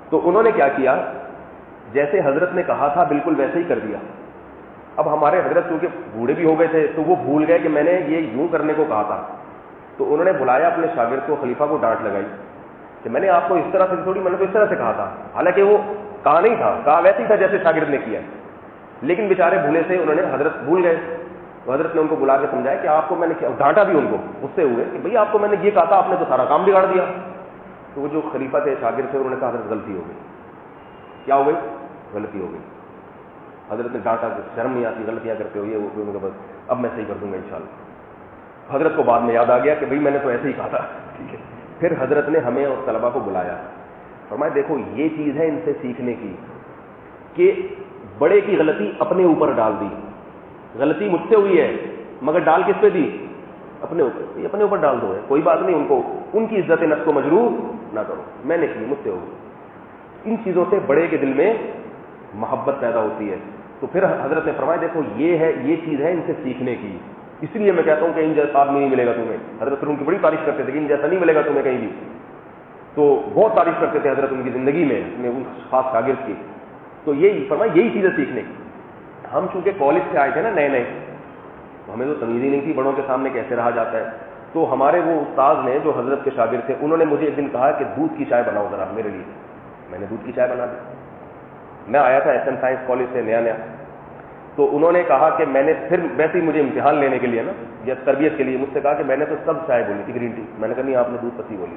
Speaker 1: تو انہوں نے کیا کیا, جیسے حضرت نے کہا تھا بالکل ویسے ہی کر دیا. اب ہمارے حضرت کیونکہ بوڑھے بھی ہو گئے تھے تو وہ بھول گئے کہ میں نے یہ یوں کرنے کو کہا تھا. تو انہوں نے بلایا اپنے شاگرد کو, خلیفہ کو ڈانٹ لگائی کہ میں نے آپ کو اس طرح سے تھوڑی, میں نے تو اس طرح سے کہا تھا. حالانکہ وہ کہا نہیں تھا, کہا ویسے ہی تھا جیسے شاگرد نے کیا, لیکن بیچارے بھولے سے انہوں نے, حضرت بھول گئے. تو حضرت نے ان کو بلا کے سمجھایا کہ آپ کو میں نے ڈانٹا بھی, ان کو غصے ہوئے کہ بھئی آپ کو میں نے یہ کہا تھا, آپ نے تو سارا کام بگاڑ دیا. تو وہ جو خلیفہ تھے, شاگرد تھے, انہوں نے کہا حضرت غلطی ہو گئی. کیا ہو گئی؟ غلطی ہو گئی. حضرت نے ڈانٹا کہ شرم نہیں آتی, غلطیاں کرتے ہو یہ وہ, بس اب میں صحیح کر دوں گا انشاءاللہ. حضرت کو بعد میں یاد آ گیا کہ بھئی میں نے تو ایسے ہی کہا تھا. ٹھیک ہے, پھر حضرت نے ہمیں اور طلبا کو بلایا, فرمایا دیکھو یہ چیز ہے ان سے سیکھنے کی کہ بڑے کی غلطی اپنے اوپر ڈال دی. غلطی مجھ سے ہوئی ہے مگر ڈال کس پہ دی؟ اپنے اوپر. اپنے اوپر ڈال دو ہے, کوئی بات نہیں, ان کو ان کی عزت نفس کو مجروح نہ کرو, میں نے کی, مجھ سے ہوگی. ان چیزوں سے بڑے کے دل میں محبت پیدا ہوتی ہے. تو پھر حضرت نے فرمایا دیکھو یہ ہے, یہ چیز ہے ان سے سیکھنے کی. اس لیے میں کہتا ہوں کہ ان جیسا آدمی نہیں ملے گا تمہیں. حضرت پھر ان کی بڑی تعریف کرتے تھے کہ ان جیسا نہیں ملے گا تمہیں کہیں بھی. تو بہت تعریف کرتے تھے حضرت ان کی زندگی میں, ان خاص شاگرد کی. تو یہی فرمایا, یہی چیزیں سیکھنے کی. ہم چونکہ کالج سے آئے تھے نا نئے نئے, ہمیں تو تمیز ہی نہیں تھی بڑوں کے سامنے کیسے رہا جاتا ہے. تو ہمارے وہ استاد نے جو حضرت کے شاگرد تھے, انہوں نے مجھے ایک دن کہا کہ دودھ کی چائے بناؤ ذرا میرے لیے. میں نے دودھ کی چائے بنا دی. میں آیا تھا ایس ایم سائنس کالج سے نیا نیا. تو انہوں نے کہا کہ میں نے پھر ویسے ہی مجھے امتحان لینے کے لیے نا, یا تربیت کے لیے مجھ سے کہا کہ میں نے تو سب چائے بولی تھی گرین ٹی. میں نے کہا نہیں آپ نے دودھ پتی بولی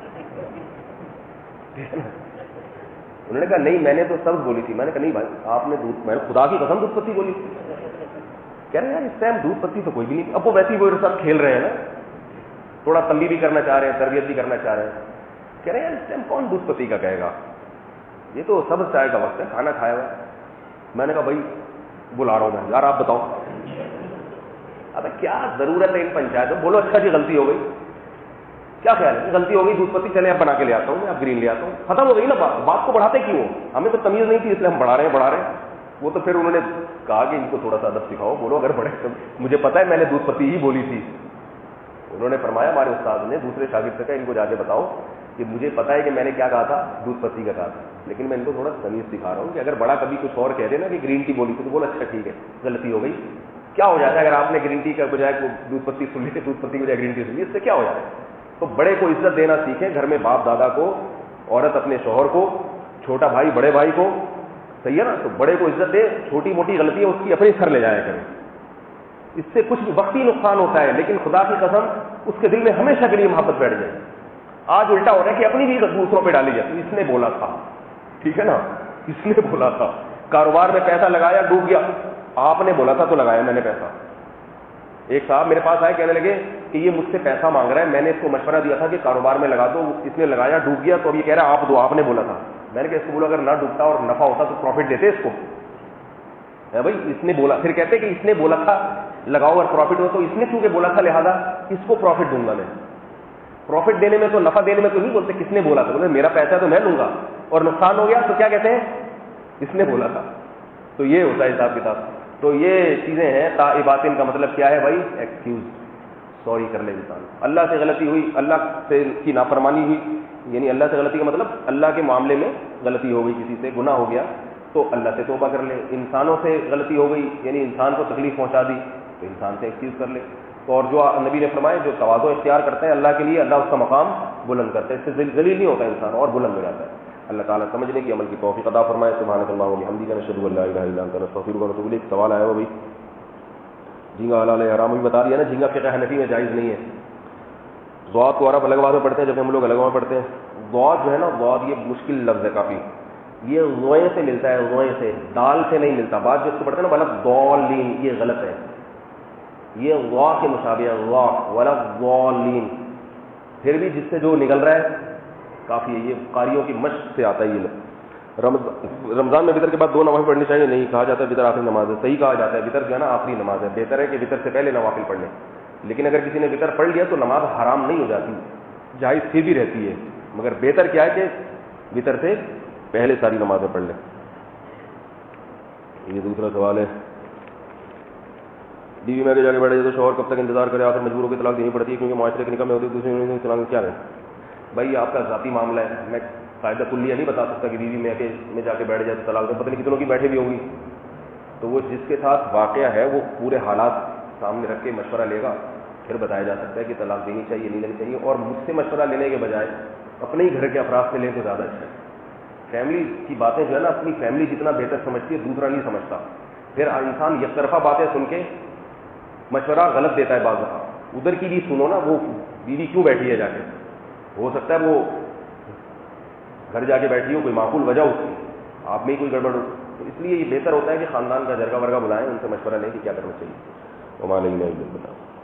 Speaker 1: تھی. انہوں نے کہا نہیں میں نے تو سب بولی تھی. میں نے کہا نہیں بھائی آپ نے دودھ, میں نے خدا کی قسم دودھ پتی بولی تھی. کہہ رہے ہیں یار اس ٹائم دودھ پتی تو کوئی بھی نہیں. اب وہ ویسے ہی وہ سب کھیل رہے ہیں نا, تھوڑا تنبیہ بھی کرنا چاہ رہے ہیں, تربیت بھی کرنا چاہ رہے ہیں. کہہ رہے ہیں یار اس ٹائم کون دودھ پتی کا کہے گا, یہ تو سب چائے کا وقت ہے, کھانا کھایا ہوا ہے. میں نے کہا بھائی بلا رہا ہوں میں, یار آپ بتاؤ اب کیا ضرورت ہے ان پنچایتوں. بولو اچھا جی غلطی ہو گئی, کیا خیال ہے غلطی ہو گئی دودھ پتی, چلے اب بنا کے لے آتا ہوں میں, اب گرین لے آتا ہوں, ختم ہو گئی نا بات. بات کو بڑھاتے کیوں؟ ہمیں تو تمیز نہیں تھی اس لیے ہم بڑھا رہے ہیں. وہ تو پھر انہوں نے کہا کہ ان کو تھوڑا سا ادب سکھاؤ, بولو اگر بڑے, مجھے پتا ہے میں نے دودھ پتی ہی بولی تھی. انہوں نے فرمایا, ہمارے استاد نے دوسرے شاگرد سے کہا ان کو جا کے بتاؤ کہ مجھے پتا ہے کہ میں نے کیا کہا تھا, دودھ پتی کا کہا تھا, لیکن میں ان کو تھوڑا تمیز سکھا رہا ہوں کہ اگر بڑا کبھی کچھ اور کہہ دے نا کہ گرین ٹی بولی تو بولو اچھا ٹھیک ہے غلطی ہو گئی. کیا ہو جاتا ہے اگر آپ نے گرین ٹی کا بجائے دودھ پتی سن لی, دودھ پتی کی بجائے گرین ٹی سن لی, اس سے کیا ہو جاتا ہے؟ تو بڑے کو عزت دینا سیکھیں, گھر میں باپ دادا کو, عورت اپنے شوہر کو, چھوٹا بھائی بڑے بھائی کو, صحیح ہے نا. تو بڑے کو عزت دے, چھوٹی موٹی غلطی ہے اس کی اپنے سر لے جایا کریں. اس سے کچھ وقتی نقصان ہوتا ہے, لیکن خدا کی قسم اس کے دل میں ہمیشہ کے لیے محبت بیٹھ جائے. آج الٹا ہو رہا ہے کہ اپنی بھی دوسروں پہ ڈالی جاتی, اس نے بولا تھا, ٹھیک ہے نا, اس نے بولا تھا. کاروبار میں پیسہ لگایا ڈوب گیا, آپ نے بولا تھا تو لگایا میں نے پیسہ. ایک صاحب میرے پاس آئے, کہنے لگے کہ یہ مجھ سے پیسہ مانگ رہا ہے, میں نے اس کو مشورہ دیا تھا کہ کاروبار میں لگا دو, اس نے لگایا ڈوب گیا, تو اب یہ کہہ رہا ہے آپ دو, آپ نے بولا تھا. میں نے کہا اس کو بولا اگر نہ ڈوبتا اور نفع ہوتا تو پروفٹ دیتے اس کو, ہے بھائی اس نے بولا. پھر کہتے کہ اس نے بولا تھا لگاؤ اور پروفٹ ہو, تو اس نے چونکہ بولا تھا لہذا اس کو پروفٹ دوں گا میں. پروفٹ دینے میں تو, نفع دینے میں تو نہیں بولتے کس نے بولا تھا, بولے میرا پیسہ تو میں لوں گا, اور نقصان ہو گیا تو کیا کہتے ہیں اس نے بولا تھا. تو یہ ہوتا ہے حساب کتاب. تو یہ چیزیں ہیں. تائباتن کا مطلب کیا ہے بھائی؟ ایکسکیوز, سوری کر لے انسان. اللہ سے غلطی ہوئی, اللہ سے کی نافرمانی ہوئی, یعنی اللہ سے غلطی کا مطلب اللہ کے معاملے میں غلطی ہو گئی, کسی سے گناہ ہو گیا تو اللہ سے توبہ کر لے. انسانوں سے غلطی ہو گئی, یعنی انسان کو تکلیف پہنچا دی تو انسان سے ایکسکیوز کر لے. تو اور جو نبی نے فرمائے جو تواضع اختیار کرتے ہیں اللہ کے لیے, اللہ اس کا مقام بلند کرتا ہے, اس سے ذلیل نہیں ہوتا انسان اور بلند ہو جاتا ہے. اللہ تعالیٰ سمجھنے کی عمل کی توفیق عطا فرمائے. سبحانک اللہم و بحمدک نشہد ان لا الہ الا انت نستغفرک ونتوب الیک. سوال آیا ہو بھائی, جھینگا حلال ہے حرام بھی بتا دیا نا. جھینگا فقہ حنفی میں جائز نہیں ہے. ضاد کو عرب الگ میں پڑھتے ہیں, جب ہم لوگ الگ میں پڑھتے ہیں. ضاد جو ہے نا, ضاد یہ مشکل لفظ ہے کافی, یہ غوئیں سے ملتا ہے, غوئیں سے, دال سے نہیں ملتا. بعض جو اس کو پڑھتے ہیں نا ولد ضالین, یہ غلط ہے, یہ غا کے مشابہ ہے, غا ولد ضالین. پھر بھی جس سے جو نکل رہا ہے کافی ہے, یہ قاریوں کی مشق سے آتا ہے. یہ رمضان میں وطر کے بعد 2 نمازیں پڑھنی چاہیے, نہیں کہا جاتا ہے وطر آخری نماز ہے. صحیح کہا جاتا ہے وطر جو ہے نا آخری نماز ہے. بہتر ہے کہ وطر سے پہلے نوافل پڑھ لیں, لیکن اگر کسی نے وطر پڑھ لیا تو نماز حرام نہیں ہو جاتی, جائز پھر بھی رہتی ہے, مگر بہتر کیا ہے کہ وطر سے پہلے ساری نمازیں پڑھ لیں. یہ دوسرا سوال ہے, بیوی میں جا کے بیٹھ جائے تو شوہر کب تک انتظار کرے, آخر مجبور ہو کے طلاق دینی پڑتی ہے کیونکہ معاشرے کے نکاح میں ہوتی ہے, دوسرے طلاق کیا ہے؟ بھائی آپ کا ذاتی معاملہ ہے, میں قاعدہ کلیہ نہیں بتا سکتا کہ بیوی میں جا کے بیٹھ جائے تو طلاق دے، پتہ نہیں کتنوں کی بیٹھے بھی ہوں گی. تو وہ جس کے ساتھ واقعہ ہے وہ پورے حالات سامنے رکھ کے مشورہ لے گا، پھر بتایا جا سکتا ہے کہ طلاق دینی چاہیے نہیں دینی چاہیے. اور مجھ سے مشورہ لینے کے بجائے اپنے ہی گھر کے افراد سے لیں تو زیادہ اچھا ہے. فیملی کی باتیں جو ہے نا اپنی فیملی جتنا بہتر سمجھتی ہے دوسرا نہیں سمجھتا. پھر انسان یک طرفہ باتیں سن کے مشورہ غلط دیتا ہے. بعض دفعہ ادھر کی بھی سنو نا، وہ بیوی کیوں بیٹھی ہے جا کے، ہو سکتا ہے وہ گھر جا کے بیٹھی ہو، کوئی معقول وجہ اس کی، آپ میں ہی کوئی گڑبڑ ہو. تو اس لیے یہ بہتر ہوتا ہے کہ خاندان کا جرگہ ورگہ بلائیں، ان سے مشورہ لیں کہ کیا کرنا چاہیے. ہمارے لیے بتاؤ.